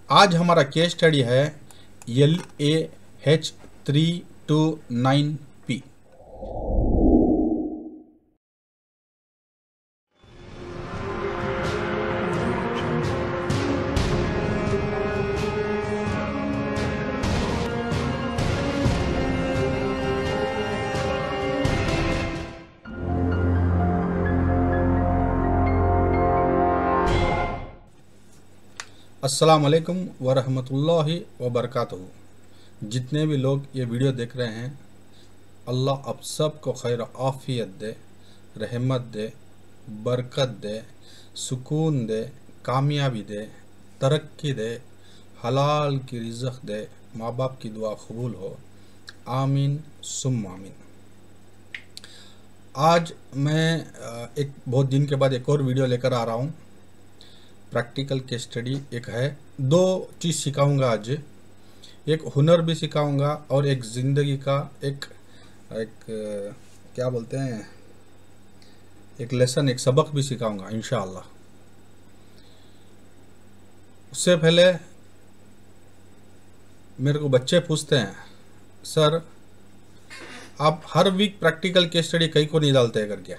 आज हमारा case study है LAH329P। अस्सलाम वालेकुम वरहमतुल्लाहि वबरकातुहू। जितने भी लोग ये वीडियो देख रहे हैं, अल्लाह आप सब को खैर आफियत दे, रहमत दे, बरकत दे, सुकून दे, कामयाबी दे, तरक्की दे, हलाल की रिज़्क़ दे, माँ बाप की दुआ कबूल हो, आमीन सुम्मा आमीन। आज मैं एक बहुत दिन के बाद एक और वीडियो लेकर आ रहा हूँ। प्रैक्टिकल केस स्टडी एक है, दो चीज़ सिखाऊंगा आज। एक हुनर भी सिखाऊंगा और एक ज़िंदगी का एक क्या बोलते हैं, एक लेसन, एक सबक भी सिखाऊंगा इंशाअल्लाह। उससे पहले मेरे को बच्चे पूछते हैं, सर आप हर वीक प्रैक्टिकल केस स्टडी कहीं को नहीं डालते हैं करके।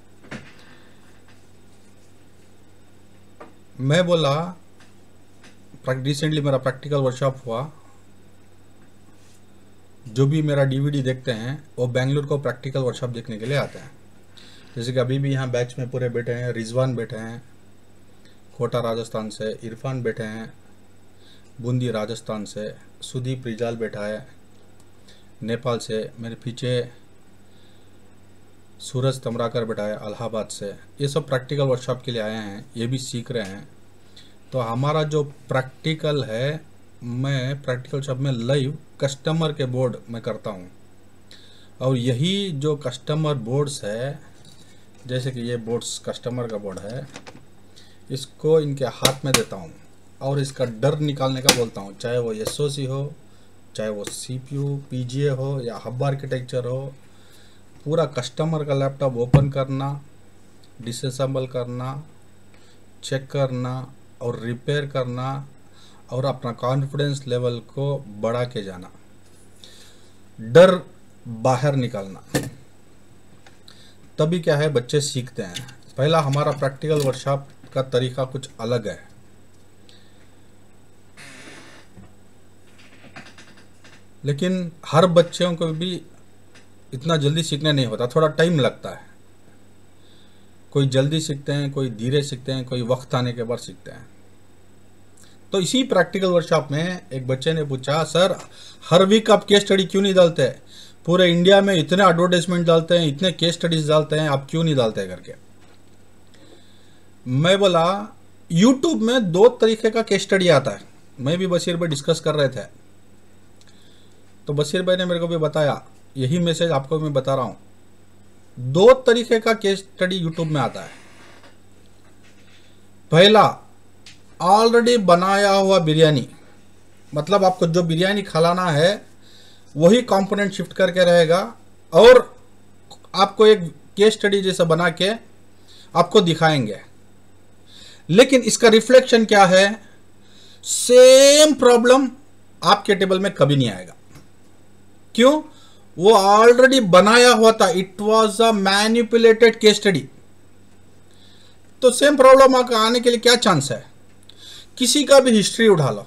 मैं बोला रिसेंटली मेरा प्रैक्टिकल वर्कशॉप हुआ। जो भी मेरा डीवीडी देखते हैं वो बेंगलुरु को प्रैक्टिकल वर्कशॉप देखने के लिए आते हैं। जैसे कि अभी भी यहाँ बैच में पूरे बैठे हैं। रिजवान बैठे हैं कोटा राजस्थान से, इरफान बैठे हैं बूंदी राजस्थान से, सुदीप रिजाल बैठा है नेपाल से, मेरे पीछे सूरज तमराकर बैठा है इलाहाबाद से। ये सब प्रैक्टिकल वर्कशॉप के लिए आए हैं, ये भी सीख रहे हैं। तो हमारा जो प्रैक्टिकल है, मैं प्रैक्टिकल वर्कशॉप में लाइव कस्टमर के बोर्ड में करता हूँ। और यही जो कस्टमर बोर्ड्स है, जैसे कि ये बोर्ड्स कस्टमर का बोर्ड है, इसको इनके हाथ में देता हूँ और इसका डर निकालने का बोलता हूँ। चाहे वो SOC हो, चाहे वो CPU PGA हो या हब आर्किटेक्चर हो, पूरा कस्टमर का लैपटॉप ओपन करना, डिसअसेंबल करना, चेक करना और रिपेयर करना और अपना कॉन्फिडेंस लेवल को बढ़ा के जाना, डर बाहर निकालना। तभी क्या है, बच्चे सीखते हैं। पहला हमारा प्रैक्टिकल वर्कशॉप का तरीका कुछ अलग है। लेकिन हर बच्चों को भी इतना जल्दी सीखने नहीं होता, थोड़ा टाइम लगता है। कोई जल्दी सीखते हैं, कोई धीरे सीखते हैं, कोई वक्त आने के बाद सीखते हैं। तो इसी प्रैक्टिकल वर्कशॉप में एक बच्चे ने पूछा, सर हर वीक आप केस स्टडी क्यों नहीं डालते? पूरे इंडिया में इतने एडवर्टाइजमेंट डालते हैं, इतने केस स्टडीज डालते हैं, आप क्यों नहीं डालते करके। मैं बोला यूट्यूब में दो तरीके का केस स्टडी आता है। मैं भी बशीर भाई डिस्कस कर रहे थे, तो बशीर भाई ने मेरे को भी बताया, यही मैसेज आपको मैं बता रहा हूं। दो तरीके का केस स्टडी यूट्यूब में आता है। पहला, ऑलरेडी बनाया हुआ बिरयानी, मतलब आपको जो बिरयानी खिलाना है वही कंपोनेंट शिफ्ट करके रहेगा और आपको एक केस स्टडी जैसा बना के आपको दिखाएंगे। लेकिन इसका रिफ्लेक्शन क्या है, सेम प्रॉब्लम आपके टेबल में कभी नहीं आएगा। क्यों? वो ऑलरेडी बनाया हुआ था, it was a manipulated case study. तो सेम प्रॉब्लम आने के लिए क्या चांस है? किसी का भी हिस्ट्री उठा लो,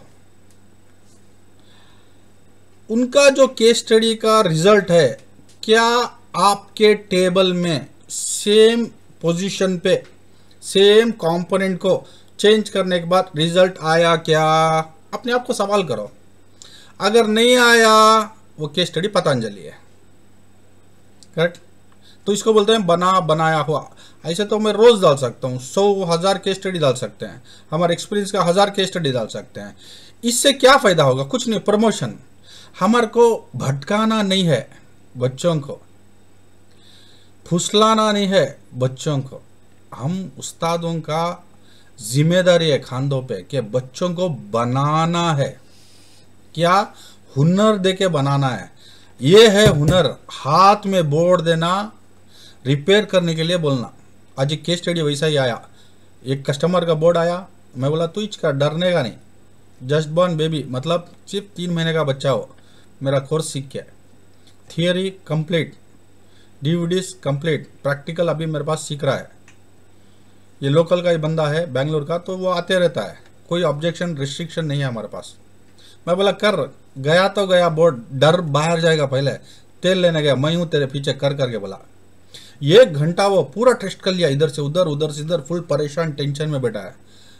उनका जो केस स्टडी का रिजल्ट है, क्या आपके टेबल में सेम पोजीशन पे सेम कंपोनेंट को चेंज करने के बाद रिजल्ट आया क्या? अपने आप को सवाल करो। अगर नहीं आया, वो केस स्टडी पतंजलि है, करेक्ट? तो इसको बोलते हैं बनाया हुआ। ऐसे तो मैं रोज डाल सकता हूँ, 100,000 केस स्टडी डाल सकते हैं, हमारे एक्सपीरियंस का 1000 केस स्टडी डाल सकते हैं। इससे क्या फायदा होगा? कुछ नहीं, प्रमोशन। हमारे को भटकाना नहीं है, बच्चों को फुसलाना नहीं है, बच्चों को। हम उस्तादों का जिम्मेदारी है खांदों पे कि बच्चों को बनाना है। क्या? हुनर देके बनाना है। ये है हुनर, हाथ में बोर्ड देना, रिपेयर करने के लिए बोलना। आज एक केस स्टडी वैसा ही आया, एक कस्टमर का बोर्ड आया, मैं बोला तू इसका डरने का नहीं, जस्ट बॉर्न बेबी मतलब सिर्फ 3 महीने का बच्चा हो, मेरा कोर्स सीख के, theory complete, DVDs complete, practical अभी मेरे पास सीख रहा है। ये लोकल का ही बंदा है बेंगलोर का, तो वो आते रहता है, कोई ऑब्जेक्शन रिस्ट्रिक्शन नहीं है हमारे पास। मैं बोला कर, गया तो गया बोर्ड, डर बाहर जाएगा, पहले तेल लेने गया, मैं हूँ तेरे पीछे कर करके बोला। 1 घंटा वो पूरा टेस्ट कर लिया, इधर से उधर उधर से इधर, फुल परेशान टेंशन में बैठा है।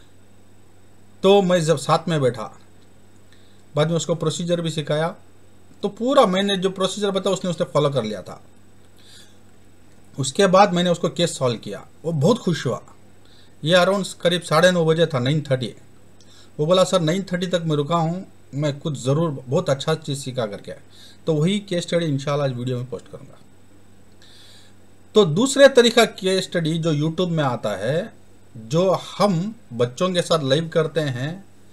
तो मैं जब साथ में बैठा, बाद में उसको प्रोसीजर भी सिखाया, तो पूरा मैंने जो प्रोसीजर बताया उसने फॉलो कर लिया था। उसके बाद मैंने उसको केस सॉल्व किया, वो बहुत खुश हुआ। ये अराउंड करीब 9:30 बजे था, 9:30। वो बोला सर 9:30 तक मैं रुका हूँ, मैं कुछ ज़रूर बहुत अच्छा चीज़ सीखा करके। तो वही केस स्टडी इंशाल्लाह आज वीडियो में पोस्ट करूँगा। तो दूसरे तरीका केस स्टडी जो यूट्यूब में आता है, जो हम बच्चों के साथ लाइव करते हैं,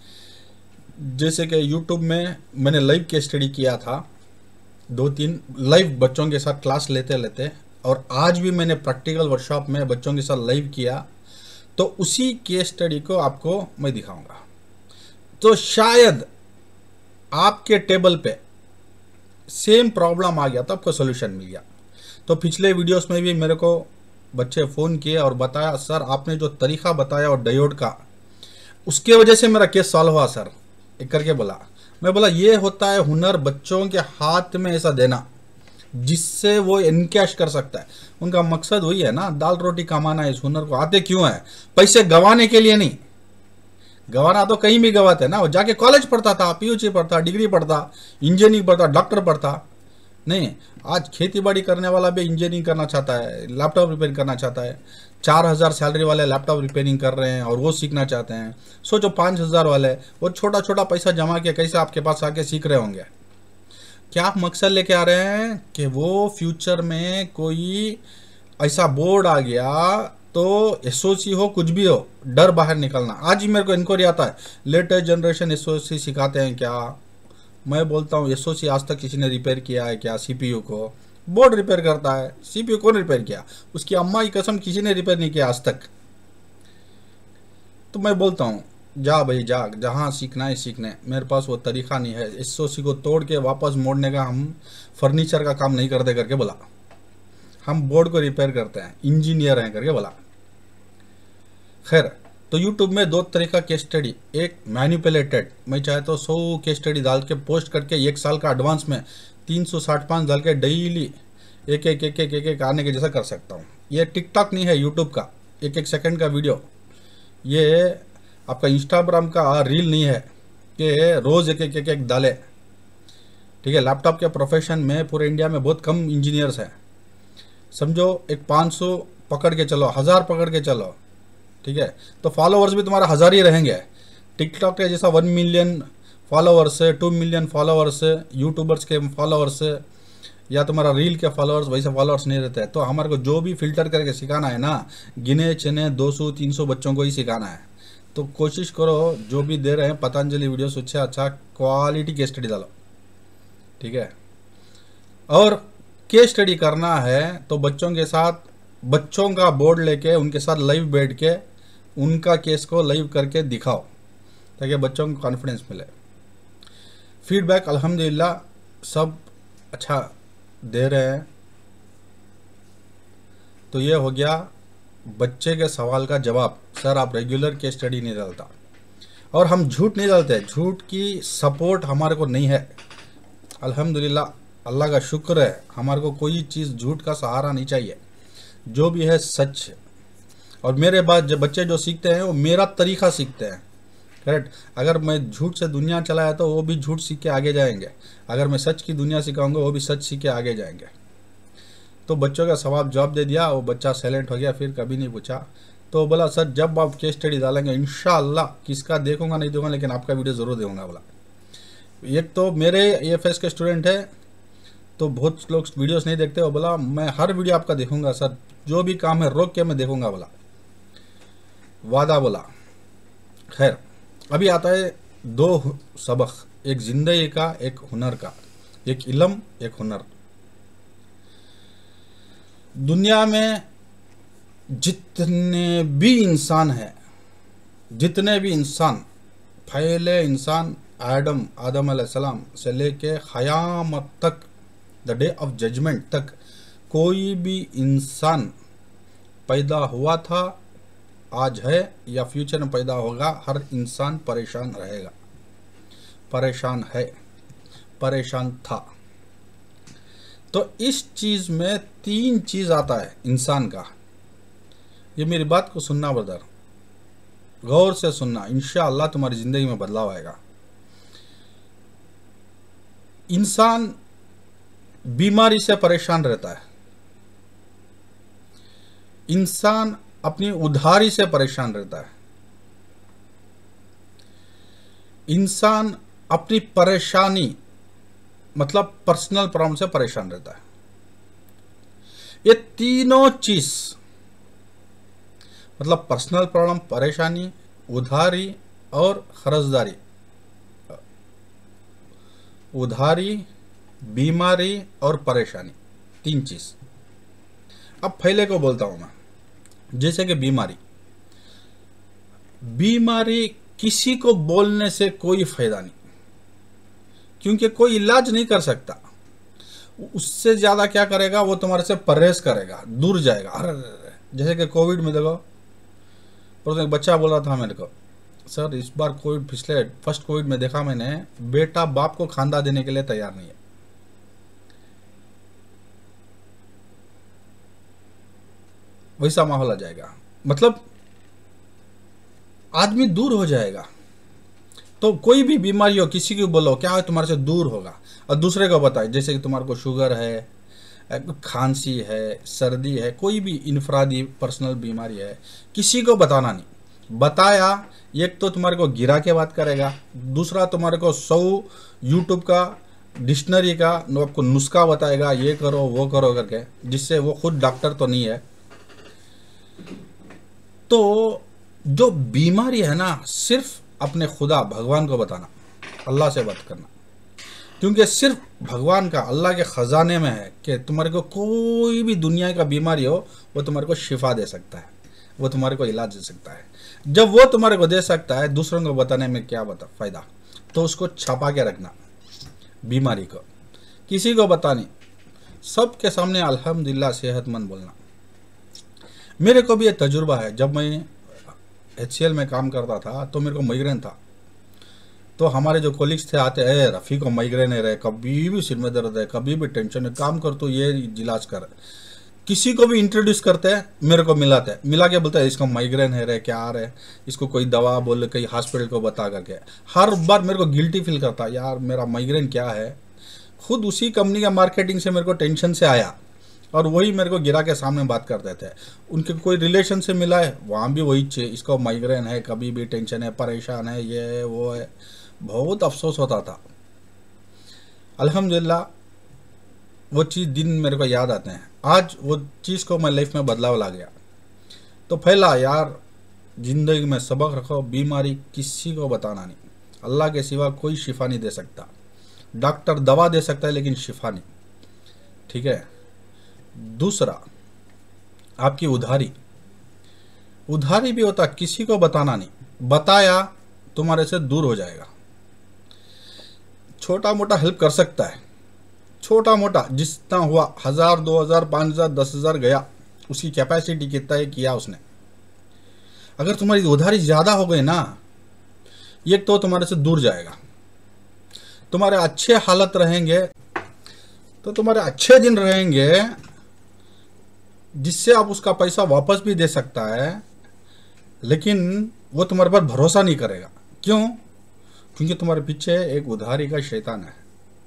जैसे कि यूट्यूब में मैंने लाइव केस स्टडी किया था, 2-3 लाइव बच्चों के साथ क्लास लेते लेते, और आज भी मैंने प्रैक्टिकल वर्कशॉप में बच्चों के साथ लाइव किया, तो उसी केस स्टडी को आपको मैं दिखाऊंगा। तो शायद आपके टेबल पे सेम प्रॉब्लम आ गया तो आपको सोल्यूशन मिल गया। तो पिछले वीडियोस में भी मेरे को बच्चे फ़ोन किए और बताया सर आपने जो तरीका बताया और डायोड का, उसके वजह से मेरा केस सॉल्व हुआ सर, एक करके बोला। मैं बोला ये होता है हुनर बच्चों के हाथ में ऐसा देना जिससे वो इनकैश कर सकता है। उनका मकसद वही है ना, दाल रोटी कमाना है। इस हुनर को आते क्यों है? पैसे गंवाने के लिए नहीं। गंवाना तो कहीं भी गंवाते ना, वो जाके कॉलेज पढ़ता था, पीयूसी पढ़ता, डिग्री पढ़ता, इंजीनियरिंग पढ़ता, डॉक्टर पढ़ता नहीं। आज खेती बाड़ी करने वाला भी इंजीनियरिंग करना चाहता है, लैपटॉप रिपेयर करना चाहता है। 4,000 सैलरी वाले लैपटॉप रिपेयरिंग कर रहे हैं और वो सीखना चाहते हैं। सोचो 5,000 वाले वो छोटा छोटा पैसा जमा के कैसे आपके पास आके सीख रहे होंगे। क्या आप मकसद लेके आ रहे हैं कि वो फ्यूचर में कोई ऐसा बोर्ड आ गया तो एसओसी हो कुछ भी हो, डर बाहर निकलना। आज ही मेरे को इंक्वायरी आता है लेटेस्ट जनरेशन एसओसी सिखाते हैं क्या? मैं बोलता हूँ एसओसी आज तक किसी ने रिपेयर किया है क्या? सीपीयू को बोर्ड रिपेयर करता है, सीपीयू कौन रिपेयर किया? उसकी अम्मा की कसम किसी ने रिपेयर नहीं किया आज तक। तो मैं बोलता हूँ जा भाई जा, जहाँ सीखना है सीखने। मेरे पास वो तरीका नहीं है एसओसी को तोड़ के वापस मोड़ने का। हम फर्नीचर का काम नहीं करते करके बोला, हम बोर्ड को रिपेयर करते हैं, इंजीनियर हैं करके बोला। खैर, तो यूट्यूब में 2 तरीका केस स्टडी, एक मैनिपुलेटेड, मैं चाहे तो 100 केस स्टडी डाल के पोस्ट करके 1 साल का एडवांस में 365 डाल के डेली एक आने के जैसा कर सकता हूँ। ये टिकटॉक नहीं है यूट्यूब का 1 सेकंड का वीडियो, ये आपका इंस्टाग्राम का रील नहीं है कि रोज़ एक डाले। ठीक है, लैपटॉप के प्रोफेशन में पूरे इंडिया में बहुत कम इंजीनियर्स हैं। समझो एक 500 पकड़ के चलो, 1000 पकड़ के चलो, ठीक है, तो फॉलोअर्स भी तुम्हारा 1000 ही रहेंगे। टिकटॉक के जैसा 1 मिलियन फॉलोअर्स है, 2 मिलियन फॉलोअर्स है, यूट्यूबर्स के फॉलोअर्स है, या तुम्हारा रील के फॉलोअर्स, वैसे फॉलोअर्स नहीं रहते हैं। तो हमारे को जो भी फिल्टर करके सिखाना है ना, गिने चुने 200-300 बच्चों को ही सिखाना है। तो कोशिश करो जो भी दे रहे हैं पतंजलि वीडियो से अच्छा क्वालिटी केस स्टडी डालो, ठीक है। और केस स्टडी करना है तो बच्चों के साथ, बच्चों का बोर्ड लेके उनके साथ लाइव बैठ के उनका केस को लाइव करके दिखाओ ताकि बच्चों को कॉन्फिडेंस मिले। फीडबैक अल्हम्दुलिल्लाह सब अच्छा दे रहे हैं। तो ये हो गया बच्चे के सवाल का जवाब। सर आप रेगुलर केस स्टडी नहीं डालता, और हम झूठ नहीं डालते, झूठ की सपोर्ट हमारे को नहीं है। अल्हम्दुलिल्लाह, अल्लाह का शुक्र है, हमारे को कोई चीज़ झूठ का सहारा नहीं चाहिए, जो भी है सच। और मेरे बाद जब बच्चे जो सीखते हैं वो मेरा तरीका सीखते हैं, करेक्ट। अगर मैं झूठ से दुनिया चलाया तो वो भी झूठ सीख के आगे जाएंगे, अगर मैं सच की दुनिया सिखाऊंगा वो भी सच सीख के आगे जाएंगे। तो बच्चों का सवाल जवाब दे दिया, वो बच्चा साइलेंट हो गया, फिर कभी नहीं पूछा। तो बोला सर जब आप केस स्टडी डालेंगे इंशाअल्लाह, किसका देखूंगा नहीं देखूंगा लेकिन आपका वीडियो ज़रूर देखूंगा। बोला एक तो मेरे AFS के स्टूडेंट है तो बहुत लोग वीडियोस नहीं देखते, वो बोला मैं हर वीडियो आपका देखूंगा सर, जो भी काम है रोक के मैं देखूंगा। बोला वादा बोला। खैर, अभी आता है 2 सबक, एक जिंदगी का, एक हुनर का, एक इल्म एक हुनर। दुनिया में जितने भी इंसान हैं, जितने भी इंसान पहले इंसान आदम अलैहिस्सलाम से लेके क़यामत तक, द डे ऑफ जजमेंट तक, कोई भी इंसान पैदा हुआ था, आज है या फ्यूचर में पैदा होगा, हर इंसान परेशान रहेगा, परेशान है, परेशान था। तो इस चीज़ में 3 चीज़ आता है इंसान का। ये मेरी बात को सुनना ब्रदर, गौर से सुनना, इंशाअल्लाह तुम्हारी ज़िंदगी में बदलाव आएगा। इंसान बीमारी से परेशान रहता है, इंसान अपनी उधारी से परेशान रहता है, इंसान अपनी परेशानी मतलब पर्सनल प्रॉब्लम से परेशान रहता है। ये तीनों चीज मतलब पर्सनल प्रॉब्लम, परेशानी, उधारी और कर्जदारी, उधारी, बीमारी और परेशानी, 3 चीज। अब पहले को बोलता हूं मैं, जैसे कि बीमारी। बीमारी किसी को बोलने से कोई फायदा नहीं, क्योंकि कोई इलाज नहीं कर सकता। उससे ज्यादा क्या करेगा, वो तुम्हारे से परहेज करेगा, दूर जाएगा। अरे जैसे कि कोविड में देखो, पर एक बच्चा बोल रहा था मेरे को, सर इस बार कोविड, पिछले फर्स्ट कोविड में देखा मैंने, बेटा बाप को खांदा देने के लिए तैयार नहीं है। वैसा माहौल आ जाएगा, मतलब आदमी दूर हो जाएगा। तो कोई भी बीमारी हो, किसी को बोलो क्या है, तुम्हारे से दूर होगा, और दूसरे को बताए, जैसे कि तुम्हारे को शुगर है, खांसी है, सर्दी है, कोई भी इनफरादी पर्सनल बीमारी है, किसी को बताना नहीं। बताया, एक तो तुम्हारे को गिरा के बात करेगा, दूसरा तुम्हारे को 100 यूट्यूब का डिक्शनरी का आपको नुस्खा बताएगा, ये करो वो करो करके, जिससे वो खुद डॉक्टर तो नहीं है। तो जो बीमारी है ना, सिर्फ अपने खुदा भगवान को बताना, अल्लाह से बात करना, क्योंकि सिर्फ भगवान का, अल्लाह के खजाने में है कि तुम्हारे को कोई भी दुनिया का बीमारी हो, वो तुम्हारे को शिफा दे सकता है, वो तुम्हारे को इलाज दे सकता है। जब वो तुम्हारे को दे सकता है, दूसरों को बताने में क्या फायदा। तो उसको छपा के रखना, बीमारी को किसी को बतानी, सबके सामने अल्हम्दुलिल्लाह सेहतमंद बोलना। मेरे को भी ये तजुर्बा है, जब मैं HCL में काम करता था तो मेरे को माइग्रेन था। तो हमारे जो कोलिग्स थे आते, रफ़ी को माइग्रेन है रे, कभी भी सिर में दर्द है, कभी भी टेंशन है, काम कर तो ये इलाज कर। किसी को भी इंट्रोड्यूस करते हैं, मेरे को मिलाते हैं, मिला के बोलते हैं इसको माइग्रेन है रे, क्या आ रहा है, इसको कोई दवा बोले, कहीं हॉस्पिटल को बता करके। हर बार मेरे को गिल्टी फील करता, यार मेरा माइग्रेन क्या है। खुद उसी कंपनी का मार्केटिंग से मेरे को टेंशन से आया, और वही मेरे को गिरा के सामने बात करते थे। उनके कोई रिलेशन से मिला है, वहाँ भी वही चीज़, इसको माइग्रेन है, कभी भी टेंशन है, परेशान है, ये है वो है। बहुत अफसोस होता था। अल्हम्दुलिल्लाह वो चीज़ दिन मेरे को याद आते हैं। आज वो चीज़ को मैं लाइफ में बदलाव ला गया। तो पहला यार, ज़िंदगी में सबक रखो, बीमारी किसी को बताना नहीं, अल्लाह के सिवा कोई शिफा नहीं दे सकता। डॉक्टर दवा दे सकता है लेकिन शिफा नहीं, ठीक है। दूसरा, आपकी उधारी, उधारी भी होता, किसी को बताना नहीं, बताया तुम्हारे से दूर हो जाएगा। छोटा मोटा हेल्प कर सकता है, छोटा मोटा जितना हुआ, 1000, 2000, 5000, 10,000 गया, उसकी कैपेसिटी कितना है किया उसने। अगर तुम्हारी उधारी ज़्यादा हो गई ना, एक तो तुम्हारे से दूर जाएगा। तुम्हारे अच्छे हालत रहेंगे तो तुम्हारे अच्छे दिन रहेंगे, जिससे आप उसका पैसा वापस भी दे सकता है, लेकिन वो तुम्हारे पर भरोसा नहीं करेगा। क्यों? क्योंकि तुम्हारे पीछे एक उधारी का शैतान है।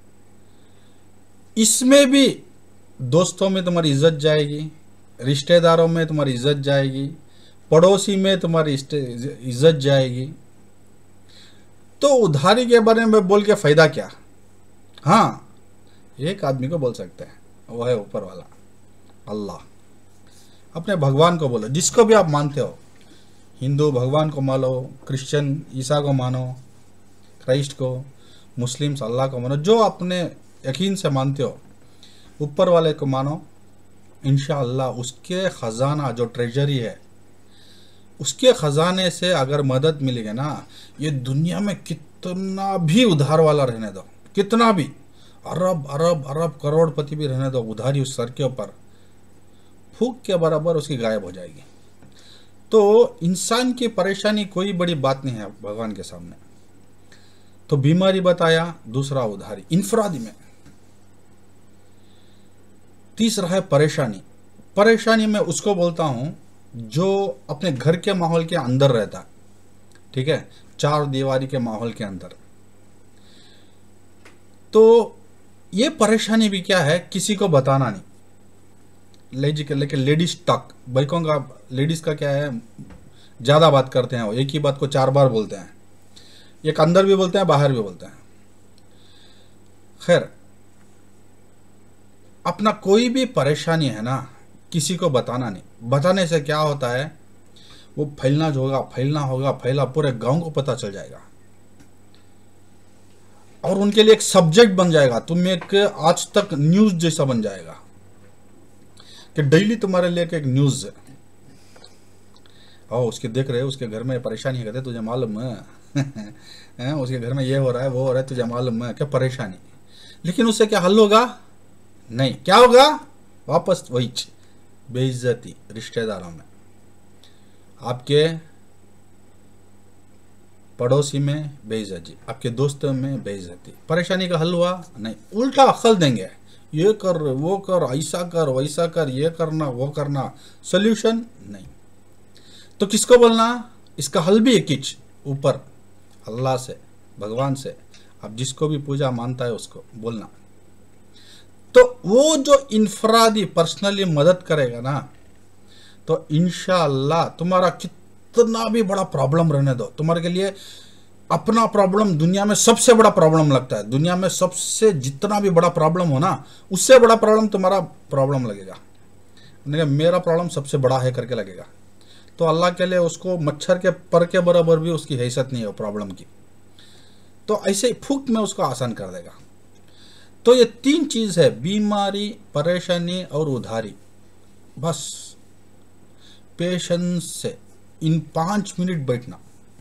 इसमें भी दोस्तों में तुम्हारी इज्जत जाएगी, रिश्तेदारों में तुम्हारी इज्जत जाएगी, पड़ोसी में तुम्हारी इज्जत जाएगी। तो उधारी के बारे में बोल के फायदा क्या? हाँ, एक आदमी को बोल सकते हैं, वो है ऊपर वाला अल्लाह। अपने भगवान को बोलो, जिसको भी आप मानते हो, हिंदू भगवान को मानो, क्रिश्चियन ईसा को मानो, क्राइस्ट को, मुस्लिम्स अल्लाह को मानो, जो अपने यकीन से मानते हो, ऊपर वाले को मानो। इंशाअल्लाह उसके ख़जाना जो ट्रेजरी है उसके खजाने से अगर मदद मिलेगी ना, ये दुनिया में कितना भी उधार वाला रहने दो, कितना भी अरब अरब अरब करोड़पति भी रहने दो, उधारी उस सर के ऊपर फूक के बराबर उसकी गायब हो जाएगी। तो इंसान की परेशानी कोई बड़ी बात नहीं है भगवान के सामने। तो बीमारी बताया, दूसरा उधारी इनफरादी में। तीसरा है परेशानी। परेशानी में उसको बोलता हूं जो अपने घर के माहौल के अंदर रहता, ठीक है, चार दीवारी के माहौल के अंदर। तो ये परेशानी भी क्या है, किसी को बताना नहीं। लेकिन लेडीज टॉक, बाइकों का लेडीज का क्या है, ज्यादा बात करते हैं, वो एक ही बात को 4 बार बोलते हैं, एक अंदर भी बोलते हैं बाहर भी बोलते हैं। खैर, अपना कोई भी परेशानी है ना, किसी को बताना नहीं। बताने से क्या होता है, वो फैलना पूरे गांव को पता चल जाएगा और उनके लिए एक सब्जेक्ट बन जाएगा। तुम एक आज तक न्यूज जैसा बन जाएगा कि डेली तुम्हारे लिए एक न्यूज है। उसके देख रहे, उसके घर में परेशानी है, तुझे मालूम है उसके घर में ये हो रहा है वो हो रहा है, तुझे मालूम है क्या परेशानी। लेकिन उससे क्या हल होगा? नहीं। क्या होगा? वापस वही बेइज्जती रिश्तेदारों में, आपके पड़ोसी में बेइज्जती, आपके दोस्तों में बेइज्जती। परेशानी का हल हुआ? नहीं, उल्टा अक्ल देंगे, ये कर वो कर, ऐसा कर वैसा कर, ये करना वो करना। सोल्यूशन नहीं। तो किसको बोलना? इसका हल भी एक ही, ऊपर अल्लाह से, भगवान से, आप जिसको भी पूजा मानता है उसको बोलना। तो वो जो इनफरादी पर्सनली मदद करेगा ना, तो इंशाअल्लाह तुम्हारा कितना भी बड़ा प्रॉब्लम रहने दो, तुम्हारे के लिए अपना प्रॉब्लम दुनिया में सबसे बड़ा प्रॉब्लम लगता है। दुनिया में सबसे जितना भी बड़ा प्रॉब्लम हो ना, उससे बड़ा प्रॉब्लम तुम्हारा प्रॉब्लम लगेगा। मेरा प्रॉब्लम सबसे बड़ा है करके लगेगा। तो अल्लाह के लिए उसको मच्छर के पर के बराबर भी उसकी हैसियत नहीं है प्रॉब्लम की। तो ऐसे फूक में उसको आसान कर देगा। तो ये 3 चीज है, बीमारी, परेशानी और उधारी। बस पेशेंस से इन 5 मिनट बैठना,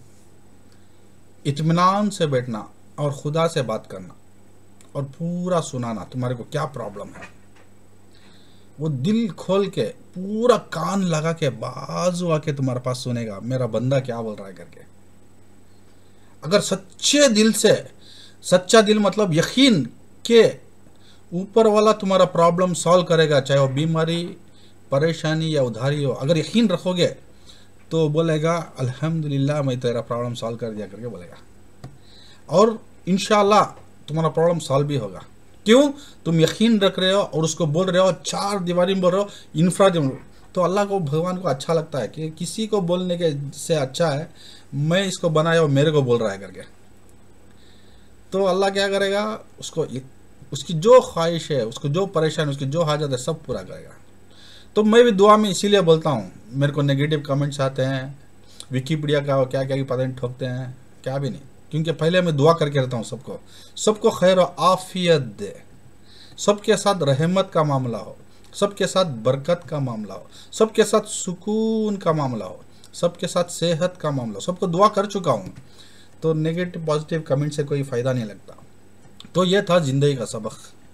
इत्मीनान से बैठना और खुदा से बात करना और पूरा सुनाना तुम्हारे को क्या प्रॉब्लम है। वो दिल खोल के पूरा कान लगा के बाजू आके तुम्हारे पास सुनेगा, मेरा बंदा क्या बोल रहा है करके। अगर सच्चे दिल से, सच्चा दिल मतलब यकीन के ऊपर वाला तुम्हारा प्रॉब्लम सॉल्व करेगा, चाहे वो बीमारी, परेशानी या उधारी हो, अगर यकीन रखोगे तो बोलेगा अल्हम्दुलिल्लाह मैं तेरा प्रॉब्लम सॉल्व कर दिया करके बोलेगा। और इंशाअल्लाह तुम्हारा प्रॉब्लम सॉल्व भी होगा। क्यों? तुम यकीन रख रहे हो और उसको बोल रहे हो, 4 दीवारी में बोल रहे हो, इन्फ्राद। तो अल्लाह को, भगवान को अच्छा लगता है कि किसी को बोलने के से अच्छा है मैं इसको बनाया और मेरे को बोल रहा है करके। तो अल्लाह क्या करेगा, उसको उसकी जो ख्वाहिश है, उसको जो परेशान, उसकी जो हाजत है, सब पूरा करेगा। तो मैं भी दुआ में इसीलिए बोलता हूँ। मेरे को नेगेटिव कमेंट्स आते हैं, विकीपीडिया का क्या क्या की पता ठोकते हैं, क्या भी नहीं, क्योंकि पहले मैं दुआ करके रहता हूँ सबको खैर और आफियत दे, सबके साथ रहमत का मामला हो, सबके साथ बरकत का मामला हो, सबके साथ सुकून का मामला हो, सबके साथ सेहत का मामला हो। सबको दुआ कर चुका हूँ। तो नेगेटिव पॉजिटिव कमेंट से कोई फ़ायदा नहीं लगता। तो ये था ज़िंदगी का सबक।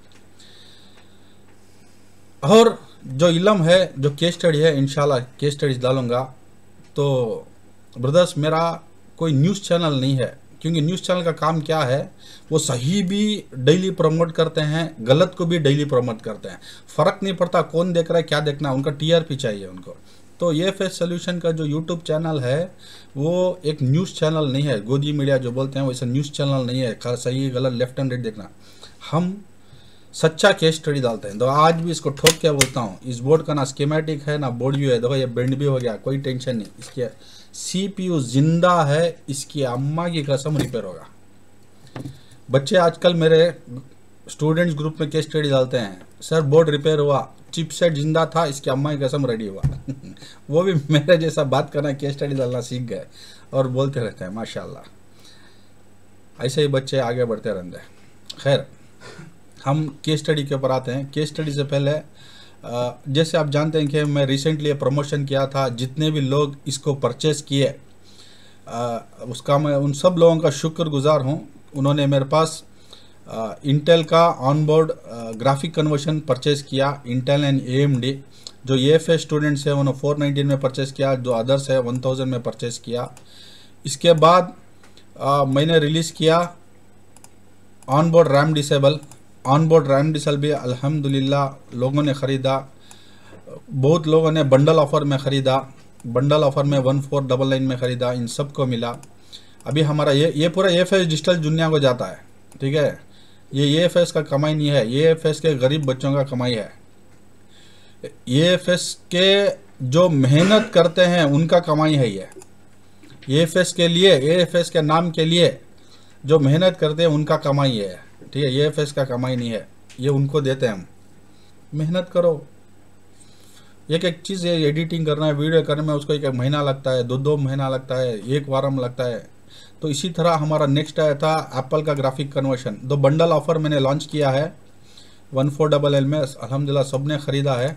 और जो इल्म है, जो केस स्टडी है, इंशाल्लाह केस स्टडीज डालूंगा। तो ब्रदर्स, मेरा कोई न्यूज़ चैनल नहीं है, क्योंकि न्यूज़ चैनल का काम क्या है, वो सही भी डेली प्रमोट करते हैं, गलत को भी डेली प्रमोट करते हैं। फ़र्क नहीं पड़ता कौन देख रहा है, क्या देखना है, उनका टीआरपी चाहिए उनको। तो ये फेस सोल्यूशन का जो यूट्यूब चैनल है वो एक न्यूज़ चैनल नहीं है, गोदी मीडिया जो बोलते हैं वैसा न्यूज़ चैनल नहीं है, सही गलत लेफ्ट एंड राइट देखना। हम सच्चा केस स्टडी डालते हैं। तो आज भी इसको ठोक के बोलता हूँ, इस बोर्ड का ना स्कीमेटिक है ना बोर्ड व्यू है। देखो ये बेंड भी हो गया, कोई टेंशन नहीं, इसके CPU जिंदा है, इसकी अम्मा की कसम रिपेयर होगा। बच्चे आजकल मेरे स्टूडेंट्स ग्रुप में केस स्टडी डालते हैं, सर बोर्ड रिपेयर हुआ, चिपसेट जिंदा था, इसकी अम्मा की कसम रेडी हुआ। वो भी मेरे जैसा बात करना, केस स्टडी डालना सीख गए और बोलते रहते हैं माशाल्लाह। ऐसे ही बच्चे आगे बढ़ते रहते हैं। खैर, हम केस स्टडी के ऊपर आते हैं। केस स्टडी से पहले जैसे आप जानते हैं कि मैं रिसेंटली प्रमोशन किया था, जितने भी लोग इसको परचेज़ किए उसका मैं उन सब लोगों का शुक्रगुजार हूँ। उन्होंने मेरे पास इंटेल का ऑनबोर्ड ग्राफिक कन्वर्शन परचेज़ किया, इंटेल एंड AMD। जो EFS स्टूडेंट्स है उन्होंने 419 में परचेज़ किया, जो अदर्स है 1000 में परचेज़ किया। इसके बाद मैंने रिलीज़ किया onboard RAM disable. Onboard RAM disable भी अल्हम्दुलिल्लाह लोगों ने ख़रीदा, बहुत लोगों ने बंडल ऑफ़र में ख़रीदा, बंडल ऑफ़र में 1499 में ख़रीदा, इन सब को मिला। अभी हमारा ये पूरा EFS डिजिटल दुनिया को जाता है, ठीक है। ये EFS का कमाई नहीं है, EFS के गरीब बच्चों का कमाई है। EFS के जो मेहनत करते हैं उनका कमाई है ये। EFS के लिए, EFS के नाम के लिए जो मेहनत करते हैं उनका कमाई है, ठीक है। EFS का कमाई नहीं है, ये उनको देते हैं हम। मेहनत करो, एक एक चीज़ है, एडिटिंग करना है, वीडियो करने में उसको 1 महीना लगता है, 2 महीना लगता है, 1 वारम लगता है। तो इसी तरह हमारा नेक्स्ट आया था एप्पल का ग्राफिक कन्वर्शन। 2 बंडल ऑफ़र मैंने लॉन्च किया है 1400 में, अल्हम्दुलिल्लाह सब ने ख़रीदा है।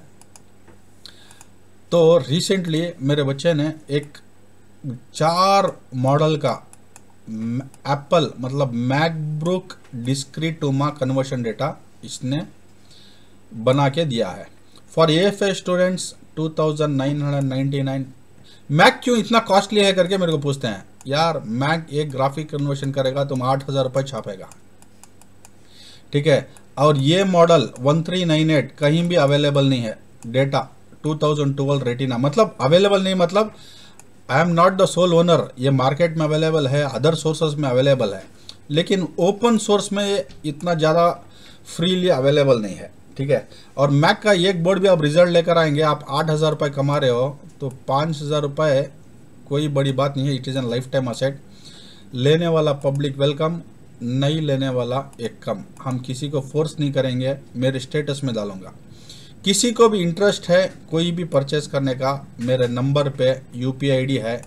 तो रिसेंटली मेरे बच्चे ने एक 4 मॉडल का एप्पल मतलब मैकबुक डिस्क्रीट टू मा कन्वर्शन डेटा इसने बना के दिया है फॉर EFS स्टूडेंट्स 2999। मैक क्यों इतना कॉस्टली है करके मेरे को पूछते हैं। यार मैक एक ग्राफिक कन्वर्शन करेगा तुम 8000 रुपये छापेगा, ठीक है। और ये मॉडल 1398 कहीं भी अवेलेबल नहीं है। डेटा 2012 रेटिना, मतलब अवेलेबल नहीं, मतलब I am not the sole owner. ये मार्केट में अवेलेबल है, अदर सोर्सेज में अवेलेबल है, लेकिन ओपन सोर्स में ये इतना ज़्यादा फ्रीली अवेलेबल नहीं है, ठीक है। और मैक का एक बोर्ड भी आप रिजल्ट लेकर आएंगे, आप 8000 रुपये कमा रहे हो तो 5000 रुपये कोई बड़ी बात नहीं है। It is an life time asset. लेने वाला पब्लिक वेलकम, नहीं लेने वाला एक कम। हम किसी को फोर्स नहीं करेंगे, मेरे स्टेटस में डालूंगा। किसी को भी इंटरेस्ट है कोई भी परचेस करने का, मेरे नंबर पे UPI ID है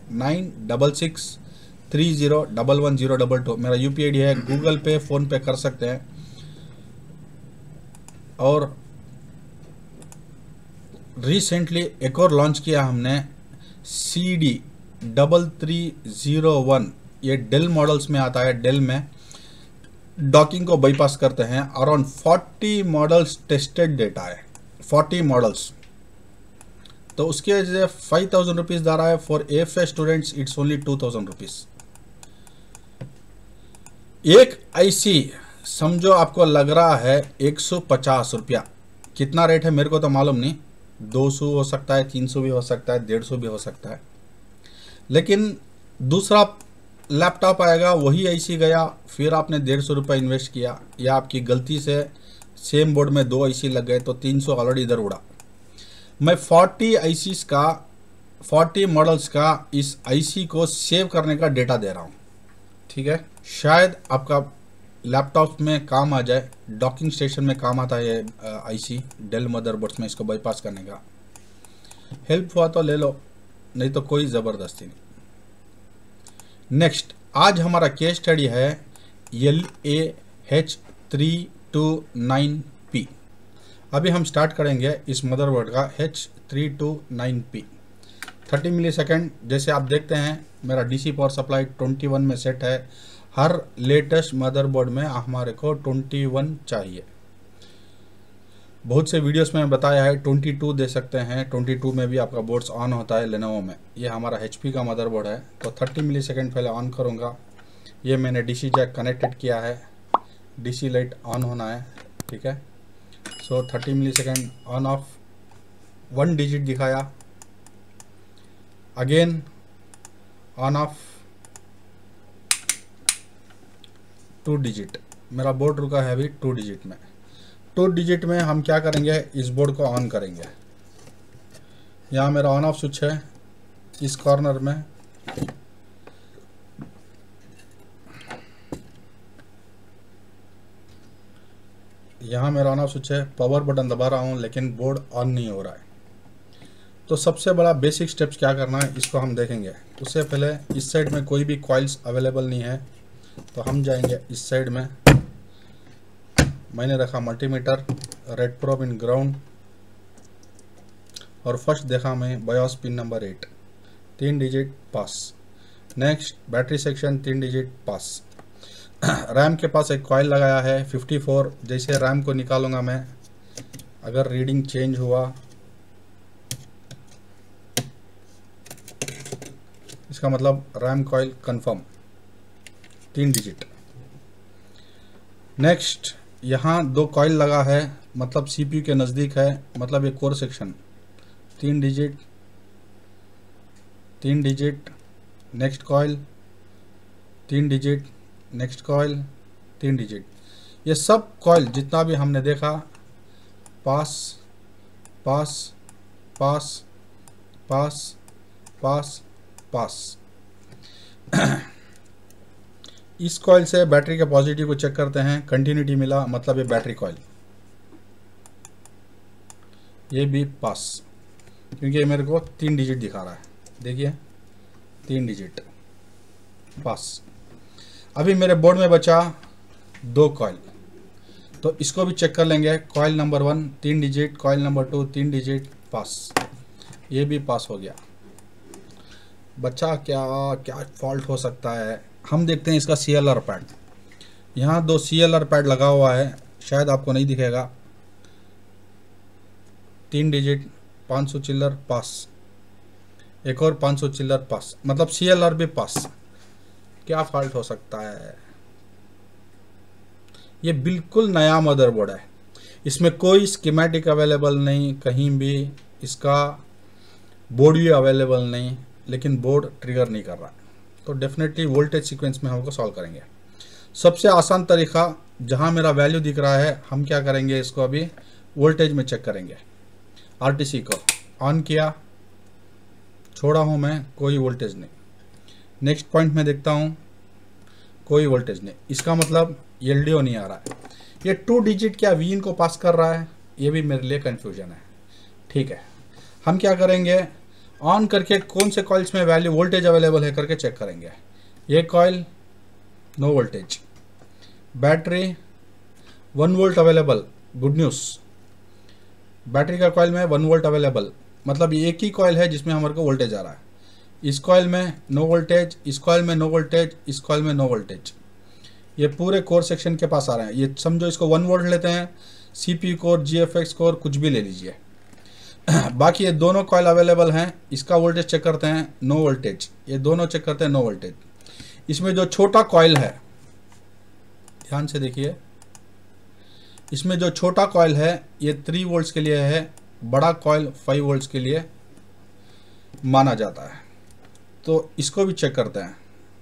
9663011022। मेरा UPI ID है, गूगल पे फ़ोन पे कर सकते हैं। और रिसेंटली एक और लॉन्च किया हमने CD3301। ये डेल मॉडल्स में आता है। डेल में डॉकिंग को बाईपास करते हैं। अराउंड 40 मॉडल्स टेस्टेड डेटा है, 40 मॉडल्स। तो उसके वजह से 5000 रुपीज़ दे रहा है। For EFS students it's only 2000 rupees. एक IC समझो आपको लग रहा है 150 रुपया। कितना रेट है मेरे को तो मालूम नहीं, 200 हो सकता है, 300 भी हो सकता है, 150 भी हो सकता है। लेकिन दूसरा लैपटॉप आएगा, वही IC गया, फिर आपने 150 रुपये इन्वेस्ट किया, या आपकी गलती से सेम बोर्ड में 2 IC लग गए तो 300 ऑलरेडी इधर उड़ा। मैं 40 ICs का, 40 मॉडल्स का इस IC को सेव करने का डेटा दे रहा हूँ, ठीक है। शायद आपका लैपटॉप में काम आ जाए, डॉकिंग स्टेशन में काम आता है ये IC डेल मदरबोर्ड्स में, इसको बाईपास करने का। हेल्प हुआ तो ले लो, नहीं तो कोई ज़बरदस्ती नहीं। नेक्स्ट आज हमारा केस स्टडी है LAH329P। अभी हम स्टार्ट करेंगे इस मदरबोर्ड का H329P। 30 मिलीसेकंड। जैसे आप देखते हैं मेरा DC पावर सप्लाई 21 में सेट है। हर लेटेस्ट मदरबोर्ड में हमारे को 21 चाहिए। बहुत से वीडियोस में बताया है 22 दे सकते हैं, 22 में भी आपका बोर्ड्स ऑन होता है लेनोवो में। ये हमारा HP का मदरबोर्ड है। तो 30 मिलीसेकंड पहले ऑन करूँगा। ये मैंने DC जैक कनेक्टेड किया है, DC लाइट ऑन होना है, ठीक है। So 30 millisecond on off, 1 digit दिखाया, अगेन ऑन ऑफ, 2 डिजिट। मेरा बोर्ड रुका है अभी 2 डिजिट में। 2 डिजिट में हम क्या करेंगे, इस बोर्ड को ऑन करेंगे। यहाँ मेरा ऑन ऑफ स्विच है इस कॉर्नर में। यहाँ मेरा ऑन ऑफ स्विच है, पावर बटन दबा रहा हूँ लेकिन बोर्ड ऑन नहीं हो रहा है। तो सबसे बड़ा बेसिक स्टेप्स क्या करना है इसको हम देखेंगे। उससे पहले इस साइड में कोई भी कॉइल्स अवेलेबल नहीं है, तो हम जाएंगे इस साइड में। मैंने रखा multimeter, red probe in ground, और फर्स्ट देखा मैं BIOS pin number 8, 3 digit pass. Next battery section 3 digit pass. RAM के पास एक कॉइल लगाया है 54। जैसे रैम को निकालूंगा मैं, अगर रीडिंग चेंज हुआ इसका मतलब RAM coil confirm 3 digit. Next यहाँ 2 कॉइल लगा है, मतलब सीपीयू के नज़दीक है, मतलब ये core section 3 digit 3 digit. Next coil 3 digit, next coil 3 digit. ये सब कॉइल जितना भी हमने देखा पास पास पास पास पास पास। इस कॉइल से बैटरी के पॉजिटिव को चेक करते हैं, कंटिन्यूटी मिला, मतलब ये बैटरी कॉइल, ये भी पास, क्योंकि ये मेरे को 3 डिजिट दिखा रहा है। देखिए 3 डिजिट पास। अभी मेरे बोर्ड में बचा 2 कॉइल, तो इसको भी चेक कर लेंगे। Coil number 1 3 digit, coil number 2 3 digit pass, ये भी पास हो गया। बच्चा क्या क्या फॉल्ट हो सकता है, हम देखते हैं इसका CLR पैड। यहाँ 2 CLR पैड लगा हुआ है, शायद आपको नहीं दिखेगा। 3 डिजिट 500 चिल्लर पास, एक और 500 चिल्लर पास, मतलब CLR भी पास। क्या फॉल्ट हो सकता है? ये बिल्कुल नया मदरबोर्ड है, इसमें कोई स्कीमेटिक अवेलेबल नहीं, कहीं भी इसका बोर्ड भी अवेलेबल नहीं, लेकिन बोर्ड ट्रिगर नहीं कर रहा है। तो डेफिनेटली वोल्टेज सीक्वेंस में हमको सॉल्व करेंगे। सबसे आसान तरीका, जहां मेरा वैल्यू दिख रहा है, हम क्या करेंगे, इसको अभी वोल्टेज में चेक करेंगे। RTC को ऑन किया, छोड़ा हूं मैं, कोई वोल्टेज नहीं। नेक्स्ट पॉइंट में देखता हूं, कोई वोल्टेज नहीं, इसका मतलब LDO नहीं आ रहा है। ये 2 डिजिट क्या Vin को पास कर रहा है, ये भी मेरे लिए कंफ्यूजन है। ठीक है, हम क्या करेंगे, ऑन करके कौन से कॉइल्स में वैल्यू वोल्टेज अवेलेबल है करके चेक करेंगे। ये coil no voltage, battery 1 volt available, good news. Battery का कॉइल में 1 वोल्ट अवेलेबल, मतलब ये एक ही कॉइल है जिसमें हमारे को वोल्टेज आ रहा है। इस कॉइल में नो वोल्टेज, इस कॉइल में नो वोल्टेज, इस कॉइल में नो वोल्टेज। ये पूरे कोर सेक्शन के पास आ रहे हैं। ये समझो इसको 1 वोल्ट लेते हैं, CPU कोर, GFX कोर, कुछ भी ले लीजिए। बाकी ये दोनों कॉइल अवेलेबल हैं। इसका वोल्टेज चेक करते हैं, नो वोल्टेज। ये दोनों चेक करते हैं, नो वोल्टेज। इसमें जो छोटा कॉइल है, ध्यान से देखिए, इसमें जो छोटा कॉइल है ये 3 वोल्ट्स के लिए है, बड़ा कॉइल 5 वोल्ट्स के लिए माना जाता है। तो इसको भी चेक करते हैं,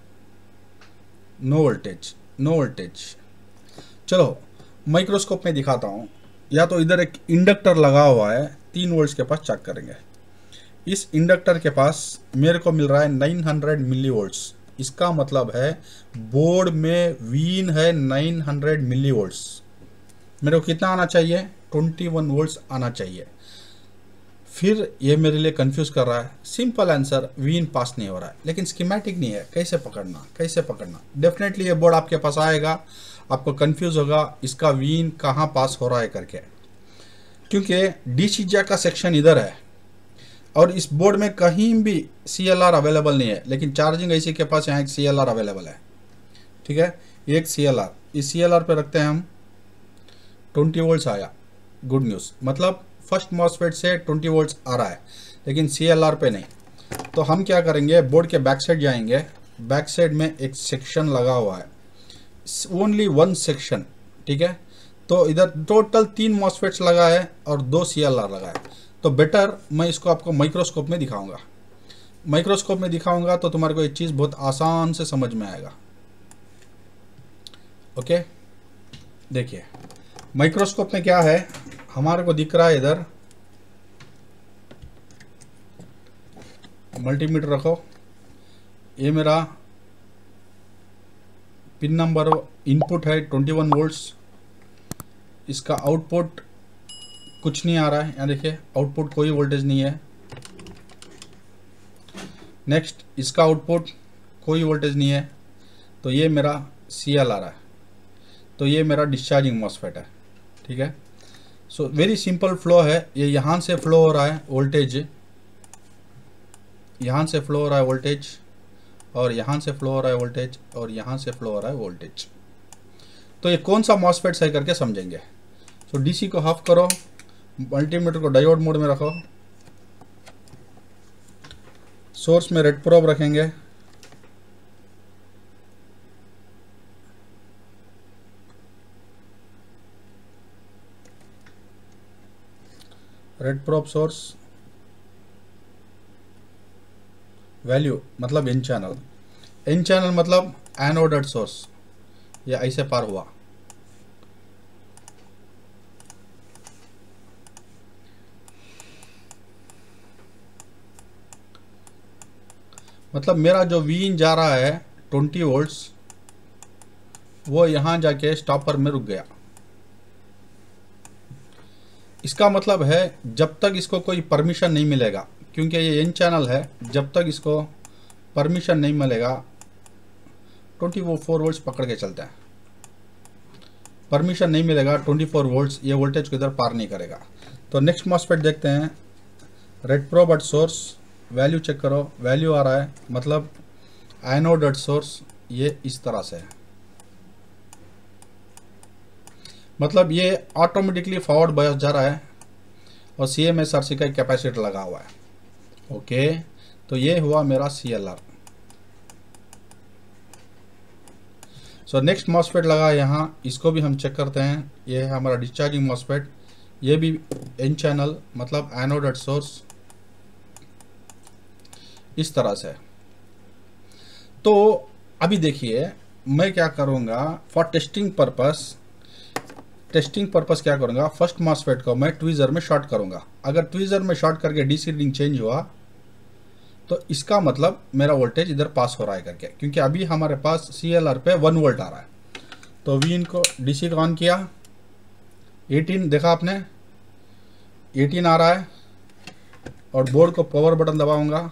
नो वोल्टेज, नो वोल्टेज। चलो माइक्रोस्कोप में दिखाता हूँ। या तो इधर एक इंडक्टर लगा हुआ है, 3 वोल्ट्स के पास चेक करेंगे। इस इंडक्टर के पास मेरे को मिल रहा है 900 मिली वोल्ट्स। इसका मतलब है बोर्ड में Vin है 900 मिली वोल्ट्स। मेरे को कितना आना चाहिए, 21 वोल्ट्स आना चाहिए। फिर ये मेरे लिए कंफ्यूज कर रहा है। सिंपल आंसर, Vin पास नहीं हो रहा है, लेकिन स्कीमेटिक नहीं है, कैसे पकड़ना, कैसे पकड़ना। डेफिनेटली ये बोर्ड आपके पास आएगा, आपको कंफ्यूज होगा इसका Vin कहाँ पास हो रहा है करके, क्योंकि DC जैक का सेक्शन इधर है और इस बोर्ड में कहीं भी CLR अवेलेबल नहीं है, लेकिन चार्जिंग IC के पास यहाँ एक CLR अवेलेबल है। ठीक है, एक CLR, इस CLR पे रखते हैं हम, 20 वोल्ट्स आया, गुड न्यूज़। मतलब फर्स्ट मॉसफेट से 20 वोल्ट्स आ रहा है, लेकिन CLR पे नहीं। तो हम क्या करेंगे, बोर्ड के बैक साइड जाएंगे। बैक साइड में एक सेक्शन लगा हुआ है, ओनली 1 सेक्शन। ठीक है, तो इधर टोटल 3 मॉसफेट्स लगा है और 2 CLR लगा है। तो बेटर मैं इसको आपको माइक्रोस्कोप में दिखाऊंगा। माइक्रोस्कोप में दिखाऊंगा तो तुम्हारे को एक चीज़ बहुत आसान से समझ में आएगा। ओके, देखिए माइक्रोस्कोप में क्या है, हमारे को दिख रहा है इधर, मल्टीमीटर रखो, ये मेरा पिन नंबर इनपुट है 21 वोल्ट्स। इसका आउटपुट कुछ नहीं आ रहा है, यहाँ देखिए आउटपुट कोई वोल्टेज नहीं है। नेक्स्ट इसका आउटपुट कोई वोल्टेज नहीं है, तो ये मेरा CL आ रहा है, तो ये मेरा डिस्चार्जिंग मॉसफेट है। ठीक है, सो वेरी सिंपल फ्लो है। ये यहाँ से फ्लो हो रहा है वोल्टेज, यहाँ से फ्लो हो रहा है वोल्टेज, और यहाँ से फ्लो हो रहा है वोल्टेज, और यहाँ से फ्लो हो रहा है वोल्टेज। तो ये कौन सा मॉसफेट है करके समझेंगे। सो डीसी को ऑफ करो, मल्टीमीटर को डायोड मोड में रखो, सोर्स में रेड प्रोब रखेंगे, रेड प्रोब सोर्स, वैल्यू मतलब एन चैनल, एन चैनल मतलब एनोडेड सोर्स, ये ऐसे पार हुआ। मतलब मेरा जो वीन जा रहा है 20 वोल्ट्स, वो यहां जाके स्टॉपर में रुक गया। इसका मतलब है जब तक इसको कोई परमिशन नहीं मिलेगा, क्योंकि ये एन चैनल है, जब तक इसको परमिशन नहीं मिलेगा 24 वोल्ट्स पकड़ के चलते हैं। परमिशन नहीं मिलेगा 24 वोल्ट्स, ये वोल्टेज को इधर पार नहीं करेगा। तो नेक्स्ट मॉसफेट देखते हैं, red probe at source, value check करो, वैल्यू आ रहा है मतलब एनोड एट सोर्स, ये इस तरह से है। मतलब ये ऑटोमेटिकली फॉरवर्ड बायस जा रहा है और CMSRC का कैपेसिटर लगा हुआ है। ओके, तो ये हुआ मेरा CLR। सो नेक्स्ट मॉसफेट लगा है यहाँ, इसको भी हम चेक करते हैं। ये है हमारा डिस्चार्जिंग मॉसफेट, ये भी एन चैनल मतलब एनोड एट सोर्स, इस तरह से। तो अभी देखिए मैं क्या करूँगा फॉर टेस्टिंग पर्पस क्या करूँगा, फर्स्ट मॉसफेट को मैं ट्वीजर में शॉर्ट करूँगा। अगर ट्वीजर में शॉर्ट करके डीसी रीडिंग चेंज हुआ तो इसका मतलब मेरा वोल्टेज इधर पास हो रहा है करके, क्योंकि अभी हमारे पास CLR पे 1 वोल्ट आ रहा है। तो वीन को डीसी को ऑन किया, 18 देखा आपने, 18 आ रहा है, और बोर्ड को पावर बटन दबाऊंगा,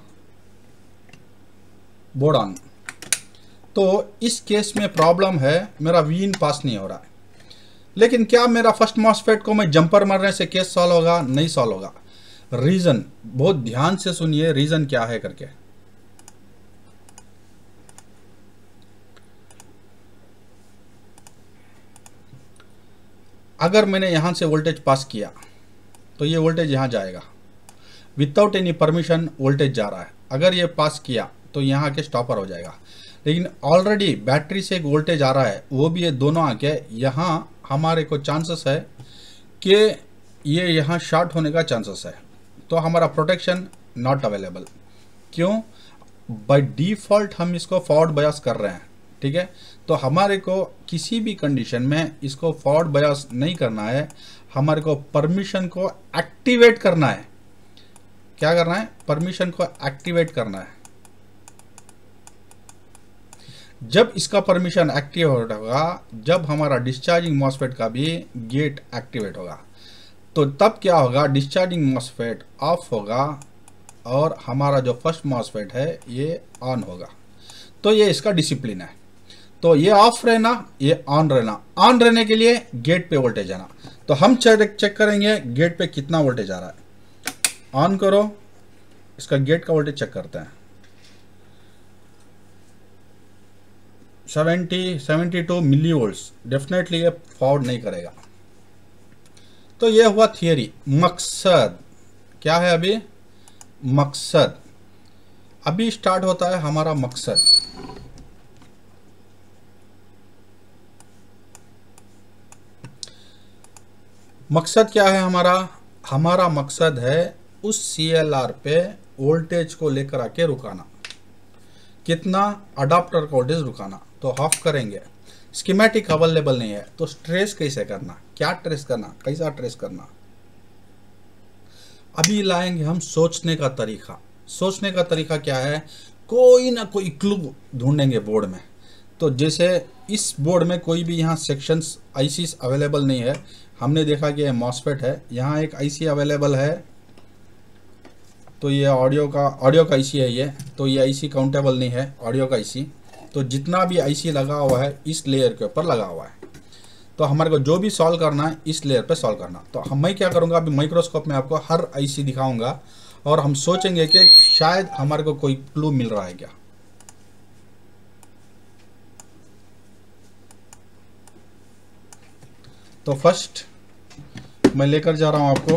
बोर्ड ऑन। तो इस केस में प्रॉब्लम है, मेरा वीन पास नहीं हो रहा है। लेकिन क्या मेरा फर्स्ट मॉसफेट को मैं जंपर मारने से केस सॉल्व होगा? नहीं सॉल्व होगा। रीजन बहुत ध्यान से सुनिए, रीजन क्या है करके। अगर मैंने यहां से वोल्टेज पास किया तो ये वोल्टेज यहां जाएगा, विदाउट एनी परमिशन वोल्टेज जा रहा है। अगर ये पास किया तो यहां आके स्टॉपर हो जाएगा। लेकिन ऑलरेडी बैटरी से एक वोल्टेज आ रहा है, वो भी ये दोनों आके यहाँ हमारे को चांसेस है कि ये यहाँ शॉर्ट होने का चांसेस है। तो हमारा प्रोटेक्शन नॉट अवेलेबल। क्यों? बाय डिफ़ॉल्ट हम इसको फॉरवर्ड बायस कर रहे हैं, ठीक है। तो हमारे को किसी भी कंडीशन में इसको फॉरवर्ड बायस नहीं करना है, हमारे को परमिशन को एक्टिवेट करना है। क्या करना है? परमिशन को एक्टिवेट करना है। जब इसका परमिशन एक्टिवेट होगा, जब हमारा डिस्चार्जिंग मॉसफेट का भी गेट एक्टिवेट होगा, तो तब क्या होगा, डिस्चार्जिंग मॉसफेट ऑफ होगा और हमारा जो फर्स्ट मॉसफेट है ये ऑन होगा। तो ये इसका डिसिप्लिन है। तो ये ऑफ रहना, ये ऑन रहना। ऑन रहने के लिए गेट पे वोल्टेज आना। तो हम चेक करेंगे गेट पे कितना वोल्टेज आ रहा है। ऑन करो, इसका गेट का वोल्टेज चेक करते हैं। 72 मिली वोल्ट्स, डेफिनेटली ये फॉरवर्ड नहीं करेगा। तो ये हुआ थियरी। मकसद क्या है? अभी मकसद अभी स्टार्ट होता है हमारा मकसद। मकसद क्या है हमारा? हमारा मकसद है उस CLR पे वोल्टेज को लेकर आके रुकाना। कितना? अडाप्टर का वोल्टेज रुकाना। तो ऑफ करेंगे। स्कीमेटिक अवेलेबल नहीं है तो ट्रेस कैसे करना, क्या ट्रेस करना, कैसा ट्रेस करना, अभी लाएंगे हम सोचने का तरीका। सोचने का तरीका क्या है? कोई ना कोई क्लू ढूंढेंगे बोर्ड में। तो जैसे इस बोर्ड में कोई भी यहाँ सेक्शंस ICs अवेलेबल नहीं है। हमने देखा कि ये मॉसफेट है, यहाँ एक IC अवेलेबल है, तो ये ऑडियो का IC है ये। तो ये IC काउंटेबल नहीं है, ऑडियो का IC। तो जितना भी IC लगा हुआ है इस लेयर के ऊपर लगा हुआ है। तो हमारे को जो भी सॉल्व करना है इस लेयर पे सॉल्व करना। तो मैं क्या करूँगा, अभी माइक्रोस्कोप में आपको हर आईसी दिखाऊंगा और हम सोचेंगे कि शायद हमारे को कोई क्लू मिल रहा है क्या। तो फर्स्ट मैं लेकर जा रहा हूं आपको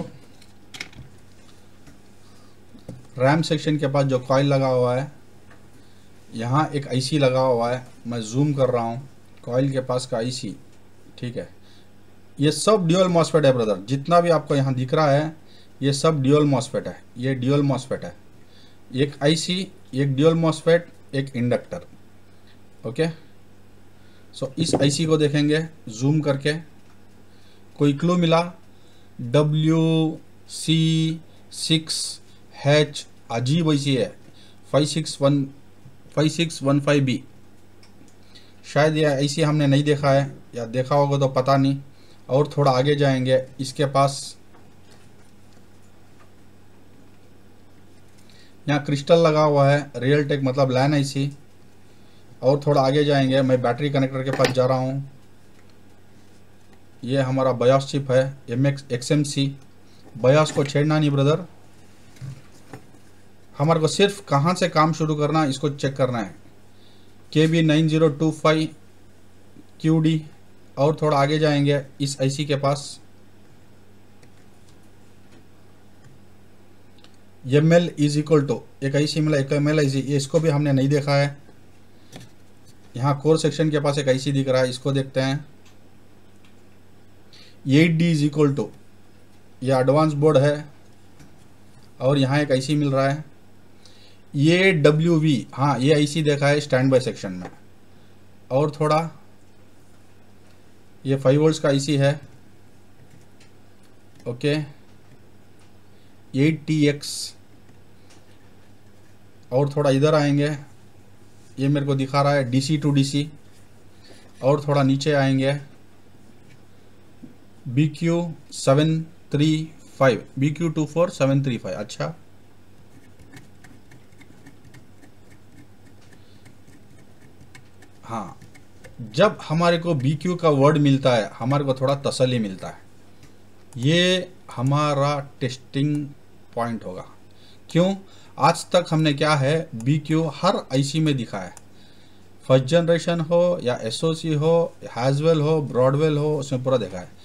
रैम सेक्शन के पास जो कॉइल लगा हुआ है, यहाँ एक आईसी लगा हुआ है, मैं जूम कर रहा हूँ कॉइल के पास का आईसी, ठीक है। ये सब ड्यूअल मॉसफेट है ब्रदर, जितना भी आपको यहाँ दिख रहा है ये सब ड्यूअल मॉसफेट है, ये ड्यूअल मॉसफेट है, एक आईसी, एक ड्यूअल मॉसफेट, एक इंडक्टर, ओके। सो इस आईसी को देखेंगे जूम करके, कोई क्लू मिला, WC6H, अजीब ऐसी है 5615B, शायद ये ऐसी हमने नहीं देखा है या देखा होगा तो पता नहीं। और थोड़ा आगे जाएंगे, इसके पास यहाँ क्रिस्टल लगा हुआ है, रियल टेक मतलब लैन आईसी। और थोड़ा आगे जाएंगे, मैं बैटरी कनेक्टर के पास जा रहा हूँ, ये हमारा बायोस चिप है XMC। बायोस को छेड़ना नहीं ब्रदर, हमारे को सिर्फ कहाँ से काम शुरू करना है इसको चेक करना है, KB9025QD। और थोड़ा आगे जाएंगे इस आईसी के पास, ML इज इक्वल टू एक आईसी मिला, एक ML आईसी, ये इसको भी हमने नहीं देखा है। यहाँ कोर सेक्शन के पास एक आईसी दिख रहा है, इसको देखते हैं, 8D इज इक्वल टू, ये एडवांस बोर्ड है। और यहाँ एक आईसी मिल रहा है, ये WV, हाँ ये आईसी देखा है स्टैंड बाय सेक्शन में। और थोड़ा ये 5 वोल्ट्स का आईसी है, ओके, 8TX। और थोड़ा इधर आएंगे, ये मेरे को दिखा रहा है DC to DC। और थोड़ा नीचे आएंगे, BQ735, BQ24735, अच्छा। हाँ, जब हमारे को BQ का वर्ड मिलता है हमारे को थोड़ा तसल्ली मिलता है, ये हमारा टेस्टिंग पॉइंट होगा। क्यों, आज तक हमने क्या है BQ हर आईसी में दिखा है, फर्स्ट जनरेशन हो या SOC हो, हैजवेल हो, ब्रॉडवेल हो, उसमें पूरा देखा है।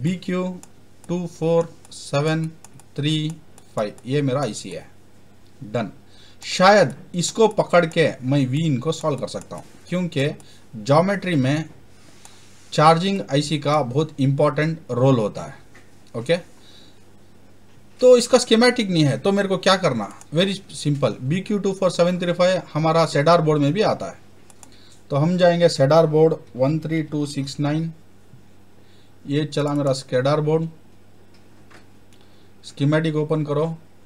BQ24735 ये मेरा आईसी है, डन। शायद इसको पकड़ के मैं वीन को सॉल्व कर सकता हूँ, क्योंकि ज्योमेट्री में चार्जिंग आईसी का बहुत इंपॉर्टेंट रोल होता है, ओके। तो इसका स्कीमेटिक नहीं है, तो मेरे को क्या करना, वेरी सिंपल, BQ24735 हमारा सेडार बोर्ड में भी आता है। तो हम जाएंगे सेडार बोर्ड 13269, ये चला मेरा स्केडार बोर्ड, स्कीमेटिक ओपन करो।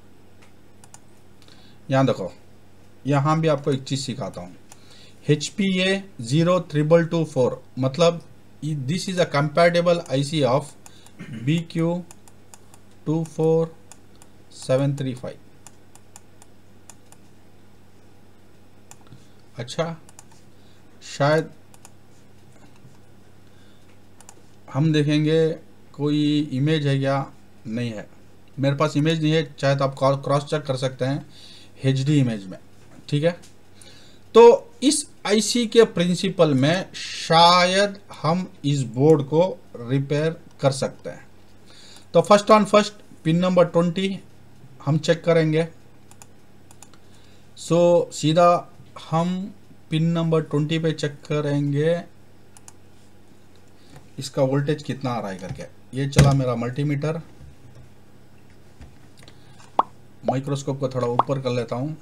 यहाँ देखो, यहाँ भी आपको एक चीज सिखाता हूँ, HPA 03224 मतलब this is a compatible IC of BQ24735। अच्छा, शायद हम देखेंगे कोई इमेज है क्या, नहीं है, मेरे पास इमेज नहीं है, चाहे तो आप क्रॉस चेक कर सकते हैं HD इमेज में, ठीक है। तो इस आईसी के प्रिंसिपल में शायद हम इस बोर्ड को रिपेयर कर सकते हैं। तो first on first pin number 20 हम चेक करेंगे। सो सीधा हम पिन नंबर 20 पे चेक करेंगे इसका वोल्टेज कितना आ रहा है करके। ये चला मेरा मल्टीमीटर, माइक्रोस्कोप को थोड़ा ऊपर कर लेता हूं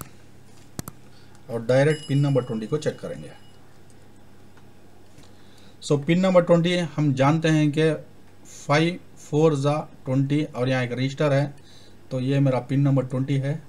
और डायरेक्ट पिन नंबर 20 को चेक करेंगे। सो पिन नंबर 20 हम जानते हैं कि 5 4 20 और यहाँ एक रजिस्टर है, तो ये मेरा पिन नंबर 20 है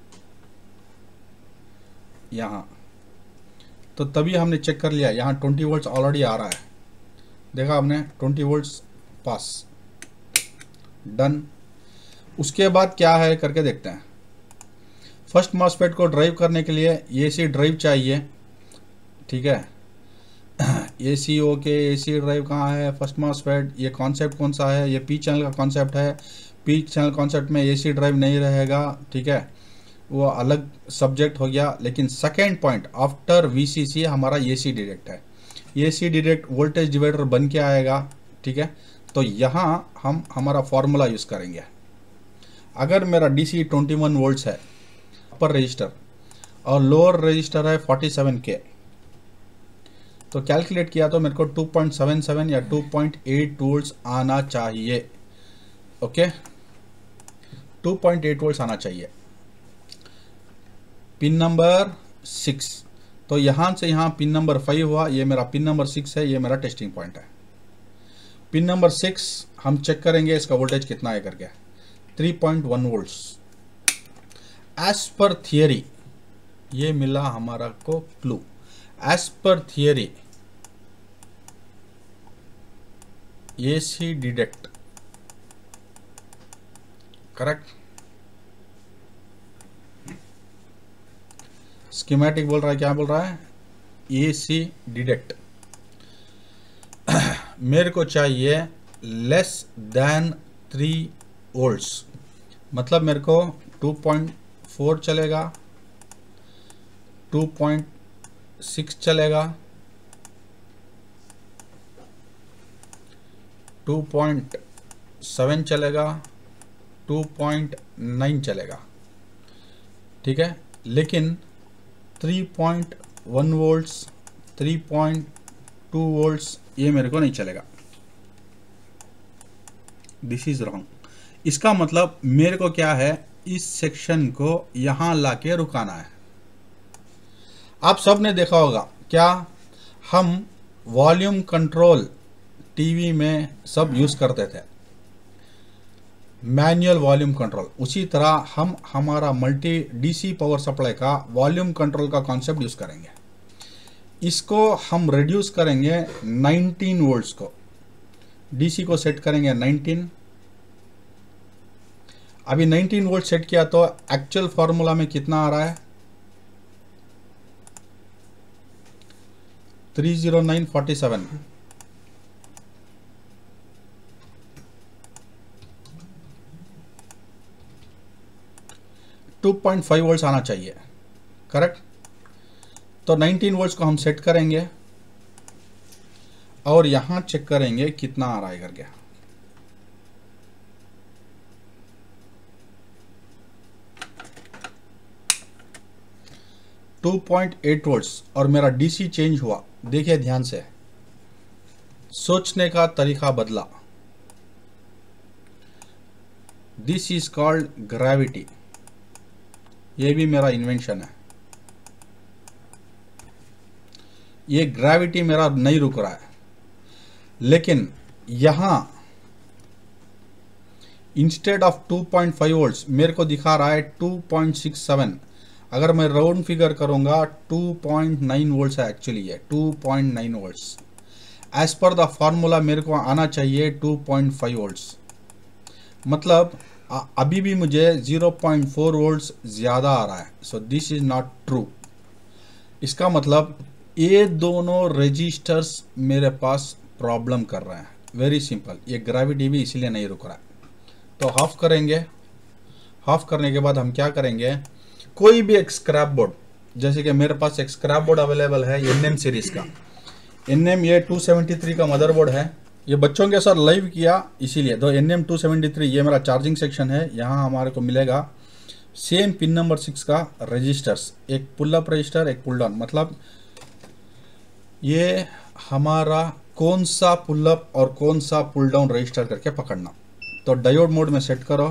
यहाँ। तो तभी हमने चेक कर लिया, यहाँ 20 वोल्ट्स ऑलरेडी आ रहा है, देखा आपने 20 वोल्ट्स पास, डन। उसके बाद क्या है करके देखते हैं। फर्स्ट मॉसफेट को ड्राइव करने के लिए AC ड्राइव चाहिए, ठीक है। ACO के AC ड्राइव कहाँ है, फर्स्ट मॉसफेट, ये कॉन्सेप्ट कौन सा है, ये पी चैनल का कॉन्सेप्ट है। पी चैनल कॉन्सेप्ट में AC ड्राइव नहीं रहेगा, ठीक है, वो अलग सब्जेक्ट हो गया। लेकिन सेकेंड पॉइंट आफ्टर VCC हमारा AC डिरेक्ट है। AC डिरेक्ट वोल्टेज डिवाइडर बन के आएगा, ठीक है। तो यहाँ हम हमारा फॉर्मूला यूज़ करेंगे। अगर मेरा DC 21 वोल्ट्स है अपर रजिस्टर और लोअर रजिस्टर है 47K, तो कैलकुलेट किया तो मेरे को 2.77 या 2.8 वोल्ट्स आना चाहिए। ओके, 2.8 वोल्ट्स आना चाहिए। पिन नंबर 6, तो यहाँ से यहाँ पिन नंबर 5 हुआ, ये मेरा पिन नंबर 6 है, ये मेरा टेस्टिंग पॉइंट है। पिन नंबर 6 हम चेक करेंगे इसका वोल्टेज कितना है करके, 3.1 वोल्ट्स। एज पर थियरी ये मिला हमारा को clue. As per theory AC detect correct. Schematic बोल रहा है, क्या बोल रहा है, AC डिटेक्ट। मेरे को चाहिए लेस देन 3 वोल्ट्स, मतलब मेरे को 2.4 चलेगा, 2.6 चलेगा, 2.7 चलेगा, 2.9 चलेगा, ठीक है। लेकिन 3.1 वोल्ट्स, 3.2 वोल्ट्स ये मेरे को नहीं चलेगा। This is wrong. इसका मतलब मेरे को क्या है, इस सेक्शन को यहां लाके रुकाना है। आप सब ने देखा होगा क्या, हम वॉल्यूम कंट्रोल टीवी में सब यूज करते थे, मैनुअल वॉल्यूम कंट्रोल। उसी तरह हम हमारा मल्टी DC पावर सप्लाई का वॉल्यूम कंट्रोल का कॉन्सेप्ट यूज करेंगे। इसको हम रिड्यूस करेंगे 19 वोल्ट्स को, DC को सेट करेंगे 19। अभी 19 वोल्ट सेट किया तो एक्चुअल फॉर्मूला में कितना आ रहा है, 30947। टू 2.5 वोल्ट्स आना चाहिए, करेक्ट। तो 19 वोल्ट्स को हम सेट करेंगे और यहां चेक करेंगे कितना आ रहा है करके। टू 2.8 वोल्ट्स और मेरा DC चेंज हुआ। देखिए ध्यान से, सोचने का तरीका बदला। This is called gravity. ये भी मेरा इन्वेंशन है। ये ग्रेविटी मेरा नहीं रुक रहा है, लेकिन यहां इंस्टेड ऑफ 2.5 वोल्ट्स मेरे को दिखा रहा है 2.67। अगर मैं राउंड फिगर करूंगा 2.9 वोल्ट्स है, एक्चुअली ये 2.9 volts. As per the formula मेरे को आना चाहिए 2.5 वोल्ट्स। मतलब अभी भी मुझे 0.4 वोल्ट्स ज़्यादा आ रहा है। So this is not true. इसका मतलब ये दोनों रजिस्टर्स मेरे पास प्रॉब्लम कर रहे हैं। वेरी सिंपल, ये ग्रेविटी भी इसीलिए नहीं रुक रहा है। तो हाफ करेंगे। हाफ करने के बाद हम क्या करेंगे, कोई भी एक स्क्रैप बोर्ड, जैसे कि मेरे पास एक स्क्रैप बोर्ड अवेलेबल है NM सीरीज का। NM ये 273 का मदरबोर्ड है। ये बच्चों के साथ लाइव किया इसीलिए। तो NM 273 ये मेरा चार्जिंग सेक्शन है। यहाँ हमारे को मिलेगा सेम पिन नंबर 6 का रजिस्टर्स, एक पुल अप रजिस्टर, एक पुल डाउन। मतलब ये हमारा कौन सा पुल अप और कौन सा पुल डाउन रजिस्टर करके पकड़ना। तो डायोड मोड में सेट करो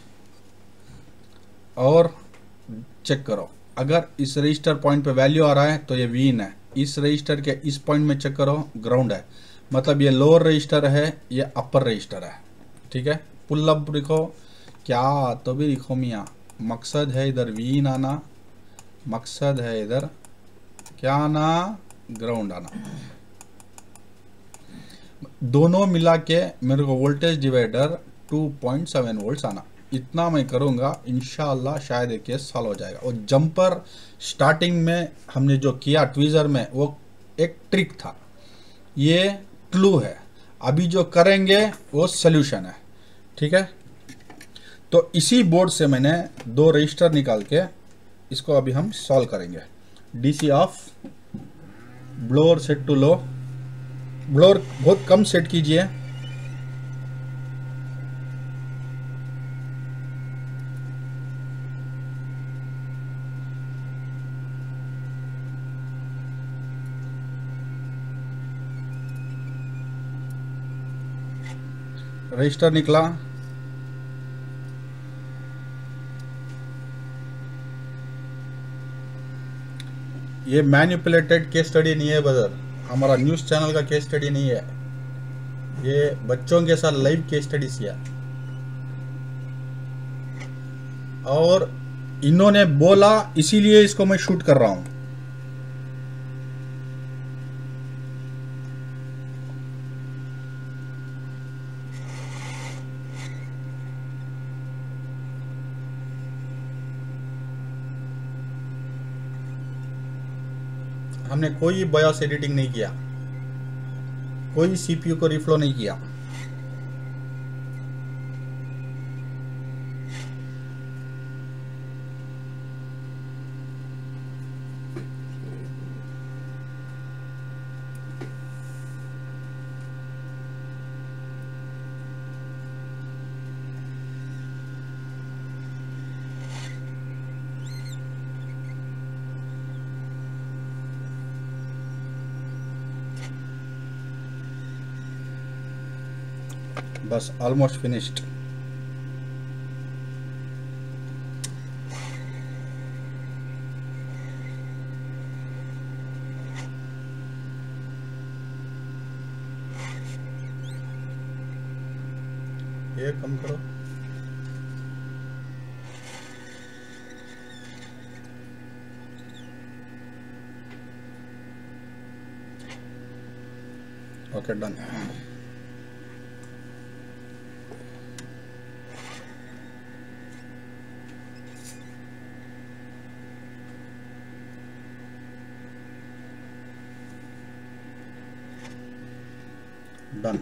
और चेक करो। अगर इस रजिस्टर पॉइंट पे वैल्यू आ रहा है तो ये Vin है। इस रजिस्टर के इस पॉइंट में चेक करो, ग्राउंड है। मतलब ये लोअर रजिस्टर है, ये अपर रजिस्टर है, ठीक है। पुल अप लिखो, क्या तो भी लिखो मियाँ। मकसद है इधर Vin आना, मकसद है इधर क्या आना, ग्राउंड आना। दोनों मिला के मेरे को वोल्टेज डिवाइडर 2.7 वोल्ट्स आना। इतना मैं करूँगा, इंशाल्लाह शायद एक केस सॉल्व हो जाएगा। और जंपर स्टार्टिंग में हमने जो किया ट्वीज़र में, वो एक ट्रिक था। ये क्लू है, अभी जो करेंगे वो सॉल्यूशन है। ठीक है, तो इसी बोर्ड से मैंने 2 रजिस्टर निकाल के इसको अभी हम सॉल्व करेंगे। DC off, blower set to low, blower बहुत कम सेट कीजिए। रजिस्टर निकला, ये मैनिपुलेटेड केस स्टडी नहीं है ब्रदर, हमारा न्यूज़ चैनल का केस स्टडी नहीं है, ये बच्चों के साथ लाइव केस स्टडी किया। और इन्होंने बोला इसीलिए इसको मैं शूट कर रहा हूं। हमने कोई बायोस एडिटिंग नहीं किया, कोई सीपीयू को रिफ्लो नहीं किया। बस ऑलमोस्ट फिनिश्ड। ये कम करो, ओके डन। डन।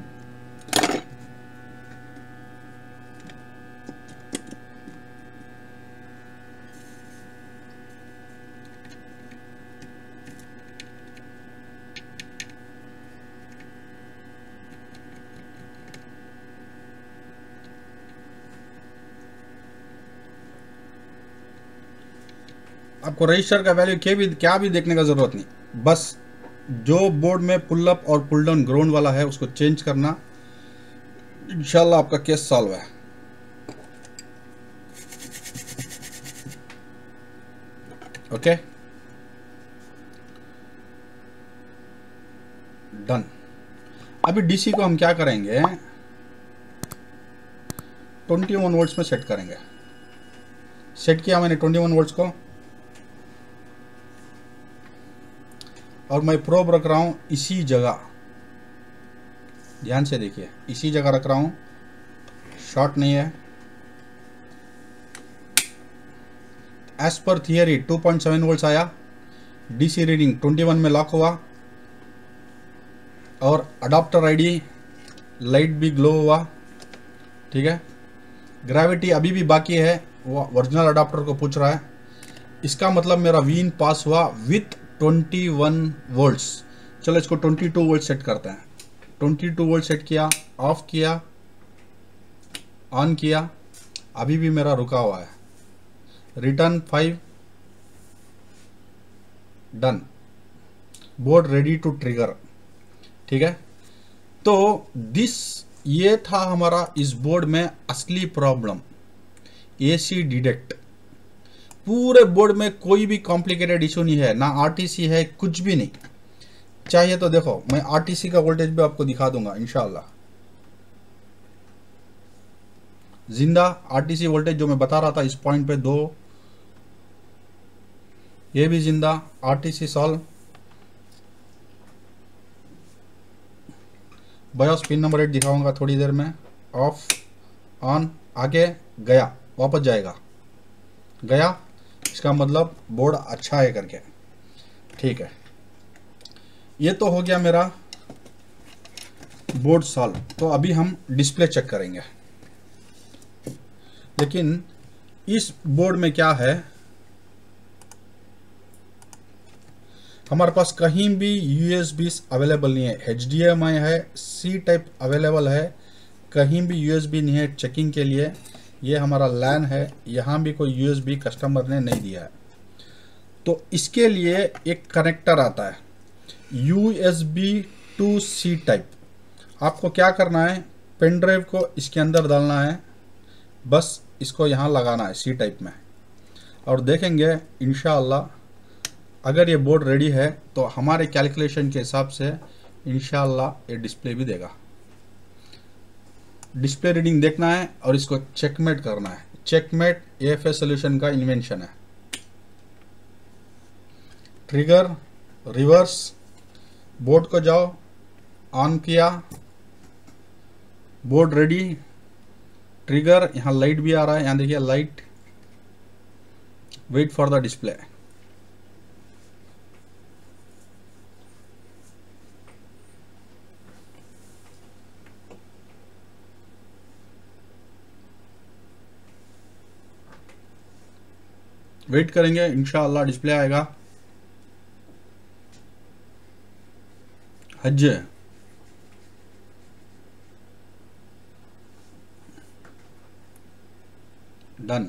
आपको रजिस्टर का वैल्यू क्या भी देखने का जरूरत नहीं, बस जो बोर्ड में पुल अप और पुल डाउन ग्राउंड वाला है उसको चेंज करना, इंशाल्लाह आपका केस सॉल्व है। Okay done. अभी डीसी को हम क्या करेंगे, 21 वोल्ट्स में सेट करेंगे। सेट किया मैंने 21 वोल्ट्स को, और मैं प्रोब रख रहा हूं इसी जगह, ध्यान से देखिए, इसी जगह रख रहा हूं, शॉर्ट नहीं है। एज पर थियरी 2.7 वोल्ट्स आया, डीसी रीडिंग 21 में लॉक हुआ, और अडॉप्टर आईडी लाइट भी ग्लो हुआ। ठीक है, ग्रेविटी अभी भी बाकी है, वो ओरिजिनल अडॉप्टर को पूछ रहा है। इसका मतलब मेरा वीन पास हुआ विथ 21 वोल्ट्स। चलो इसको 22 वोल्ट सेट करते हैं। 22 वोल्ट सेट किया, ऑफ किया, ऑन किया, अभी भी मेरा रुका हुआ है। Return 5, done, board ready to trigger. ठीक है, तो ये था हमारा इस बोर्ड में असली प्रॉब्लम, एसी डिटेक्ट। पूरे बोर्ड में कोई भी कॉम्प्लिकेटेड इशू नहीं है, ना आरटीसी है, कुछ भी नहीं। चाहिए तो देखो, मैं आरटीसी का वोल्टेज भी आपको दिखा दूंगा इंशाल्लाह। जिंदा आरटीसी वोल्टेज जो मैं बता रहा था इस पॉइंट पे 2, ये भी जिंदा RTC solve. BIOS pin number 8 दिखाऊंगा थोड़ी देर में। ऑफ, ऑन, आगे गया, वापस जाएगा, गया, इसका मतलब बोर्ड अच्छा है करके। ठीक है, ये तो हो गया मेरा बोर्ड सॉल्व। तो अभी हम डिस्प्ले चेक करेंगे, लेकिन इस बोर्ड में क्या है, हमारे पास कहीं भी USB अवेलेबल नहीं है। HDMI है, C टाइप अवेलेबल है, कहीं भी USB नहीं है चेकिंग के लिए। ये हमारा LAN है, यहाँ भी कोई USB कस्टमर ने नहीं दिया है। तो इसके लिए एक कनेक्टर आता है USB to C टाइप। आपको क्या करना है, पेन ड्राइव को इसके अंदर डालना है, बस इसको यहाँ लगाना है C टाइप में, और देखेंगे इंशाअल्लाह अगर ये बोर्ड रेडी है तो हमारे कैलकुलेशन के हिसाब से इंशाअल्लाह ये डिस्प्ले भी देगा। डिस्प्ले रीडिंग देखना है और इसको चेकमेट करना है। चेकमेट AFS सॉल्यूशन का इन्वेंशन है। ट्रिगर, रिवर्स, बोर्ड को जाओ, ऑन किया, बोर्ड रेडी, ट्रिगर, यहाँ लाइट भी आ रहा है, यहाँ देखिए light, wait for the display. Wait करेंगे, इंशाअल्लाह डिस्प्ले आएगा। हज डन,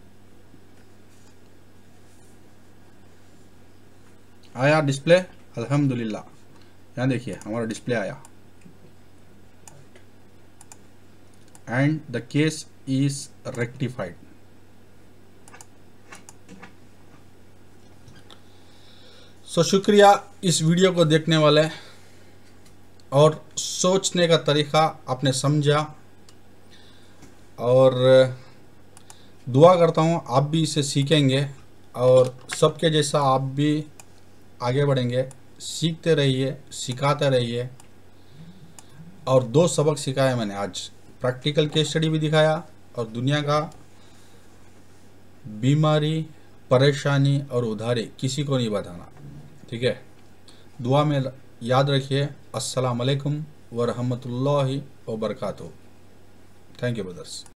आया डिस्प्ले अल्हम्दुलिल्लाह। यहाँ देखिए हमारा डिस्प्ले आया and the case is rectified. So शुक्रिया इस वीडियो को देखने वाले, और सोचने का तरीका आपने समझा, और दुआ करता हूँ आप भी इसे सीखेंगे और सबके जैसा आप भी आगे बढ़ेंगे। सीखते रहिए, सिखाते रहिए। और 2 सबक सिखाए मैंने आज, प्रैक्टिकल केस स्टडी भी दिखाया और दुनिया का बीमारी, परेशानी और उधारी किसी को नहीं बताना, ठीक है। दुआ में याद रखिए। अस्सलाम वालेकुम व रहमतुल्लाहि व बरकातुहू। Thank you brothers.